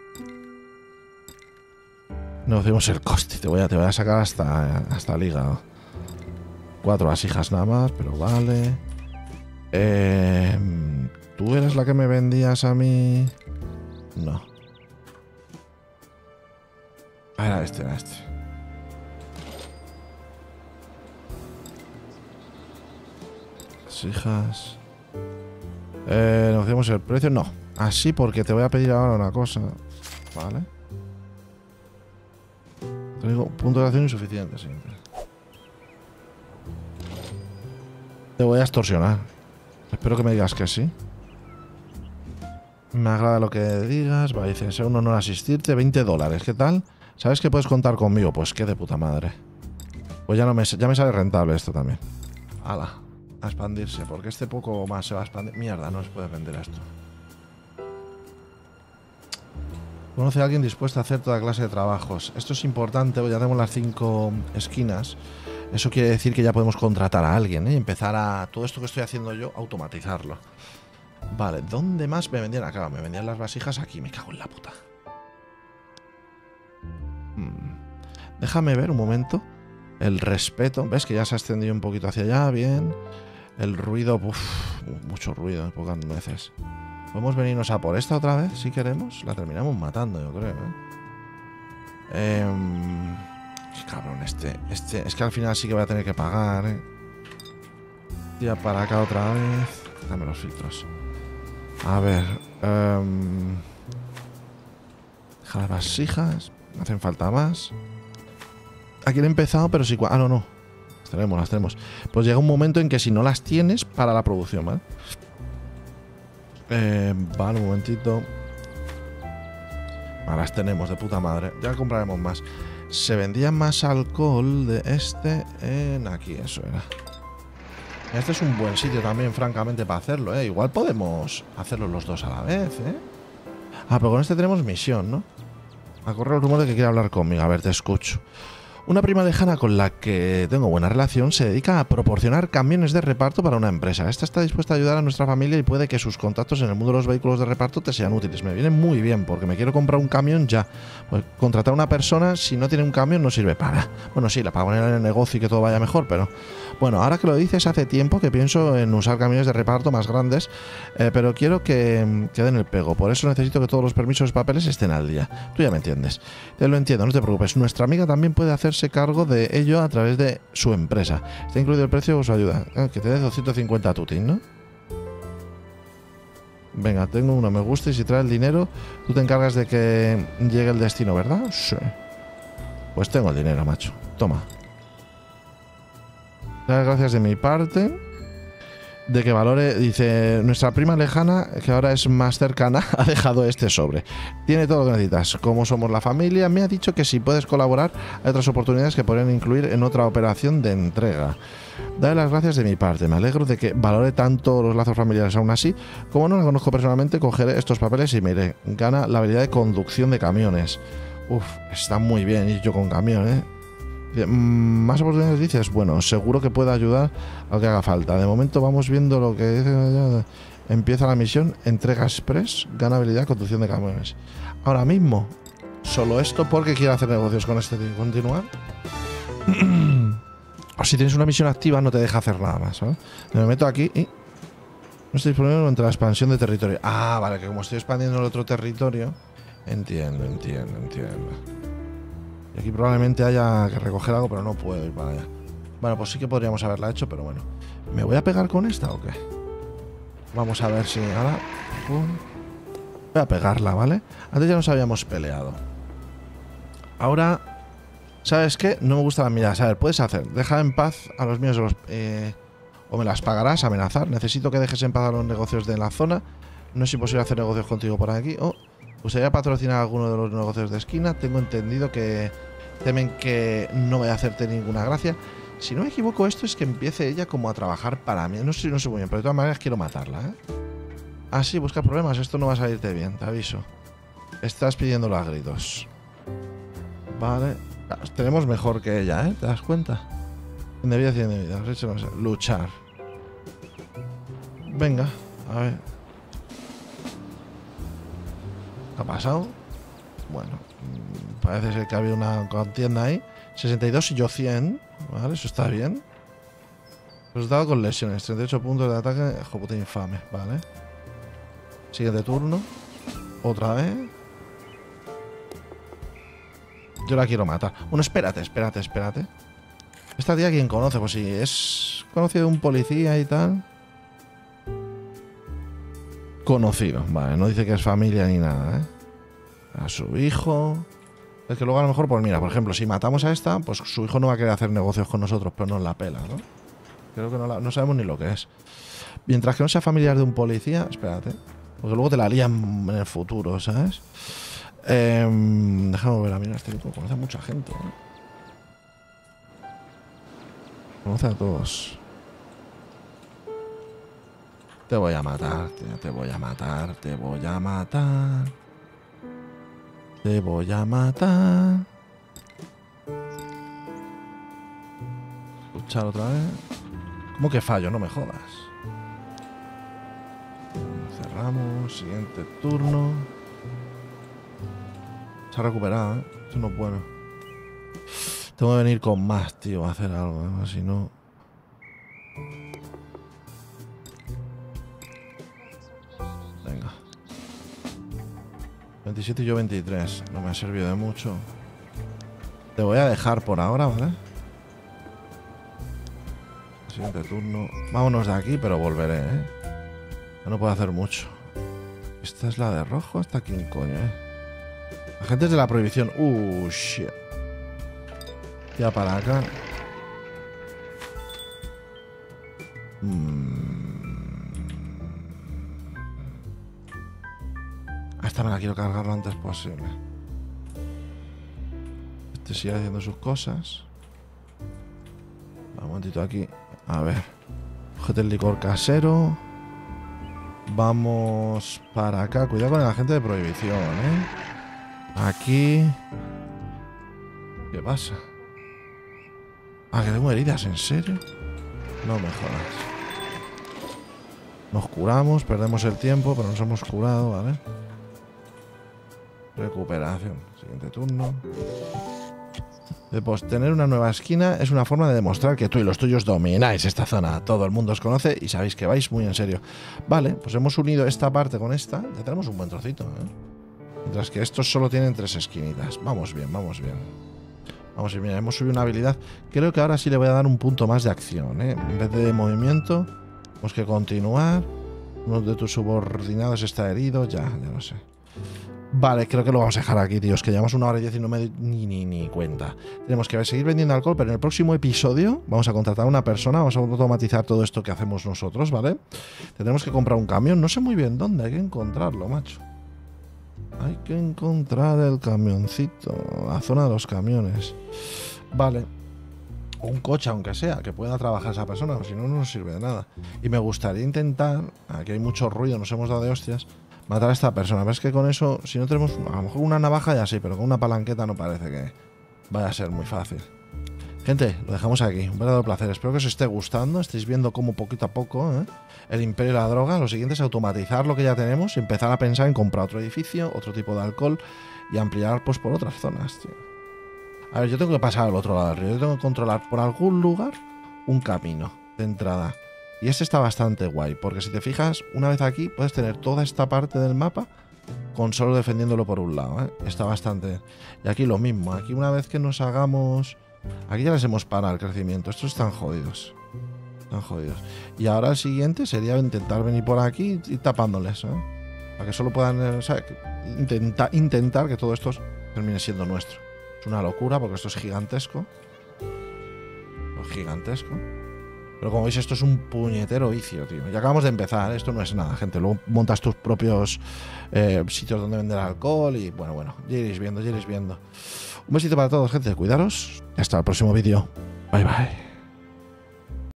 Negociamos el coste. Te voy a, te voy a sacar hasta, hasta el hígado. Cuatro vasijas nada más, pero vale. Eh, ¿Tú eres la que me vendías a mí? No. Ah, era este, era este. Vasijas. Eh, negociamos el precio. No. Así porque te voy a pedir ahora una cosa. Vale. Te digo, punto de acción insuficiente siempre. Te voy a extorsionar. Espero que me digas que sí. Me agrada lo que digas. Va, dice, sea un honor asistirte. veinte dólares, ¿qué tal? ¿Sabes que puedes contar conmigo? Pues qué de puta madre. Pues ya, no me, ya me sale rentable esto también. Hala, a expandirse. Porque este poco más se va a expandir. Mierda, no se puede vender esto. Conoce a alguien dispuesto a hacer toda clase de trabajos. Esto es importante, ya tenemos las cinco esquinas. Eso quiere decir que ya podemos contratar a alguien, ¿eh? Y empezar a... Todo esto que estoy haciendo yo, automatizarlo. Vale, ¿dónde más me vendían? Acá, me vendían las vasijas aquí. Me cago en la puta. Hmm. Déjame ver un momento. El respeto. ¿Ves que ya se ha extendido un poquito hacia allá? Bien. El ruido... Uf, mucho ruido, pocas veces. ¿Podemos venirnos a por esta otra vez, si queremos? La terminamos matando, yo creo, ¿eh? Eh... Cabrón, este, este... Es que al final sí que voy a tener que pagar, ¿eh? Tira para acá otra vez. Dame los filtros. A ver... Um... Deja las vasijas. Me hacen falta más. Aquí he empezado, pero sí... Ah, no, no. Las tenemos, las tenemos. Pues llega un momento en que si no las tienes, para la producción, ¿vale? Eh, vale, un momentito. Ah, las tenemos, de puta madre. Ya compraremos más. Se vendía más alcohol de este en aquí, eso era. Este es un buen sitio también, francamente, para hacerlo, ¿eh? Igual podemos hacerlo los dos a la vez, ¿eh? Ah, pero con este tenemos misión, ¿no? A correr el rumor de que quiere hablar conmigo. A ver, te escucho. Una prima lejana con la que tengo buena relación se dedica a proporcionar camiones de reparto para una empresa. Esta está dispuesta a ayudar a nuestra familia y puede que sus contactos en el mundo de los vehículos de reparto te sean útiles. Me viene muy bien porque me quiero comprar un camión ya. Pues contratar a una persona si no tiene un camión no sirve para. Bueno, sí, la para poner en el negocio y que todo vaya mejor, pero... Bueno, ahora que lo dices, hace tiempo que pienso en usar camiones de reparto más grandes, eh, pero quiero que, que den el pego. Por eso necesito que todos los permisos y papeles estén al día. Tú ya me entiendes. Te lo entiendo, no te preocupes. Nuestra amiga también puede hacerse cargo de ello a través de su empresa. Está incluido el precio o su ayuda. Eh, que te dé doscientos cincuenta tutis, ¿no? Venga, tengo uno, me gusta, y si trae el dinero, tú te encargas de que llegue el destino, ¿verdad? Sí. Pues tengo el dinero, macho. Toma. Las gracias de mi parte. De que valore, dice, nuestra prima lejana, que ahora es más cercana, ha dejado este sobre. Tiene todo lo que necesitas. Como somos la familia, me ha dicho que si puedes colaborar, hay otras oportunidades que podrían incluir en otra operación de entrega. Dale las gracias de mi parte. Me alegro de que valore tanto los lazos familiares. Aún así, como no la conozco personalmente, cogeré estos papeles y me iré. Gana la habilidad de conducción de camiones. Uf, está muy bien ir yo con camión, ¿eh? Más oportunidades dices, bueno, seguro que puede ayudar a lo que haga falta. De momento vamos viendo lo que dice. Empieza la misión, entrega express, gana habilidad, conducción de camiones. Ahora mismo, solo esto porque quiero hacer negocios con este tío. Continuar. O si tienes una misión activa no te deja hacer nada más, ¿sabes? Me meto aquí y no estoy disponible entre la expansión de territorio. Ah, vale, que como estoy expandiendo el otro territorio. Entiendo, entiendo, entiendo. Y aquí probablemente haya que recoger algo, pero no puedo ir para allá. Bueno, pues sí que podríamos haberla hecho, pero bueno. ¿Me voy a pegar con esta o qué? Vamos a ver si ahora... Pum. Voy a pegarla, ¿vale? Antes ya nos habíamos peleado. Ahora... ¿Sabes qué? No me gusta la mirada. A ver, puedes hacer. Deja en paz a los míos de los... Eh, o me las pagarás, amenazar. Necesito que dejes en paz a los negocios de la zona. No es imposible hacer negocios contigo por aquí. Oh, ¿gustaría patrocinar alguno de los negocios de esquina? Tengo entendido que temen que no vaya a hacerte ninguna gracia. Si no me equivoco, esto es que empiece ella como a trabajar para mí. No sé, no sé muy bien, pero de todas maneras quiero matarla, ¿eh? Ah, sí, busca problemas. Esto no va a salirte bien, te aviso. Estás pidiéndolo a gritos. Vale. Tenemos mejor que ella, ¿eh? ¿Te das cuenta? Indebida, indebida. Luchar. Venga, a ver. ¿Qué ha pasado? Bueno, parece ser que había una contienda ahí. sesenta y dos y yo cien. Vale, eso está bien. Resultado con lesiones. treinta y ocho puntos de ataque. Joder, infame. Vale. Siguiente turno. Otra vez. Yo la quiero matar. Bueno, espérate, espérate, espérate. Esta tía, ¿quién conoce? Pues si es conocido de un policía y tal. Conocido. Vale, no dice que es familia ni nada, ¿eh? A su hijo. Es que luego a lo mejor, pues mira, por ejemplo, si matamos a esta, pues su hijo no va a querer hacer negocios con nosotros, pero nos la pela, ¿no? Creo que no, la, no sabemos ni lo que es. Mientras que no sea familiar de un policía, espérate. Porque luego te la lían en el futuro, ¿sabes? Eh, déjame ver a mirar este tipo. Conoce a mucha gente, ¿eh? Conoce a todos. Te voy a matar, tío, te voy a matar, te voy a matar. Te voy a matar. Luchar otra vez. ¿Cómo que fallo? No me jodas. Cerramos. Siguiente turno. Se ha recuperado, ¿eh? Esto no es bueno. Tengo que venir con más, tío, a hacer algo, ¿eh? Si no... Venga. veintisiete y yo veintitrés. No me ha servido de mucho. Te voy a dejar por ahora, ¿vale? Siguiente turno. Vámonos de aquí, pero volveré, ¿eh? Ya no puedo hacer mucho. Esta es la de rojo. ¿Esta quién coño, eh? Agentes de la prohibición. Uh, shit. Ya para acá. Mm. Esta me la quiero cargar lo antes posible. Este sigue haciendo sus cosas. Un momentito aquí. A ver. Cógete el licor casero. Vamos para acá. Cuidado con el agente de prohibición, ¿eh? Aquí. ¿Qué pasa? Ah, que tengo heridas, ¿en serio? No me jodas. Nos curamos, perdemos el tiempo, pero nos hemos curado, ¿vale? Recuperación. Siguiente turno. Pues tener una nueva esquina es una forma de demostrar que tú y los tuyos domináis esta zona. Todo el mundo os conoce y sabéis que vais muy en serio. Vale, pues hemos unido esta parte con esta. Ya tenemos un buen trocito, ¿eh? Mientras que estos solo tienen tres esquinitas. Vamos bien, vamos bien. Vamos bien, hemos subido una habilidad. Creo que ahora sí le voy a dar un punto más de acción, ¿eh? En vez de movimiento, tenemos que continuar. Uno de tus subordinados está herido. Ya, ya lo sé. Vale, creo que lo vamos a dejar aquí, tíos. Que llevamos una hora y diez y no me doy ni, ni, ni cuenta. Tenemos que seguir vendiendo alcohol, pero en el próximo episodio vamos a contratar a una persona. Vamos a automatizar todo esto que hacemos nosotros, ¿vale? Tendremos que comprar un camión. No sé muy bien dónde. Hay que encontrarlo, macho. Hay que encontrar el camioncito. La zona de los camiones. Vale. O un coche, aunque sea, que pueda trabajar esa persona. O si no, no nos sirve de nada. Y me gustaría intentar... Aquí hay mucho ruido, nos hemos dado de hostias... Matar a esta persona. Ves que con eso, si no tenemos a lo mejor una navaja ya sí, pero con una palanqueta no parece que vaya a ser muy fácil. Gente, lo dejamos aquí. Un verdadero placer. Espero que os esté gustando. Estéis viendo cómo poquito a poco, ¿eh? El imperio de la droga. Lo siguiente es automatizar lo que ya tenemos y empezar a pensar en comprar otro edificio, otro tipo de alcohol y ampliar pues por otras zonas, tío. A ver, yo tengo que pasar al otro lado del río. Yo tengo que controlar por algún lugar un camino de entrada. Y este está bastante guay, porque si te fijas, una vez aquí puedes tener toda esta parte del mapa con solo defendiéndolo por un lado, ¿eh? Está bastante... Y aquí lo mismo, aquí una vez que nos hagamos... Aquí ya les hemos parado el crecimiento, estos están jodidos. Están jodidos. Y ahora el siguiente sería intentar venir por aquí y tapándoles, ¿eh? Para que solo puedan... O sea, intenta, intentar que todo esto termine siendo nuestro. Es una locura porque esto es gigantesco. Es gigantesco. Pero como veis, esto es un puñetero vicio, tío. Y acabamos de empezar, esto no es nada, gente. Luego montas tus propios eh, sitios donde vender alcohol y bueno, bueno, ya iréis viendo, ya iréis viendo. Un besito para todos, gente. Cuidaros y hasta el próximo vídeo. Bye, bye.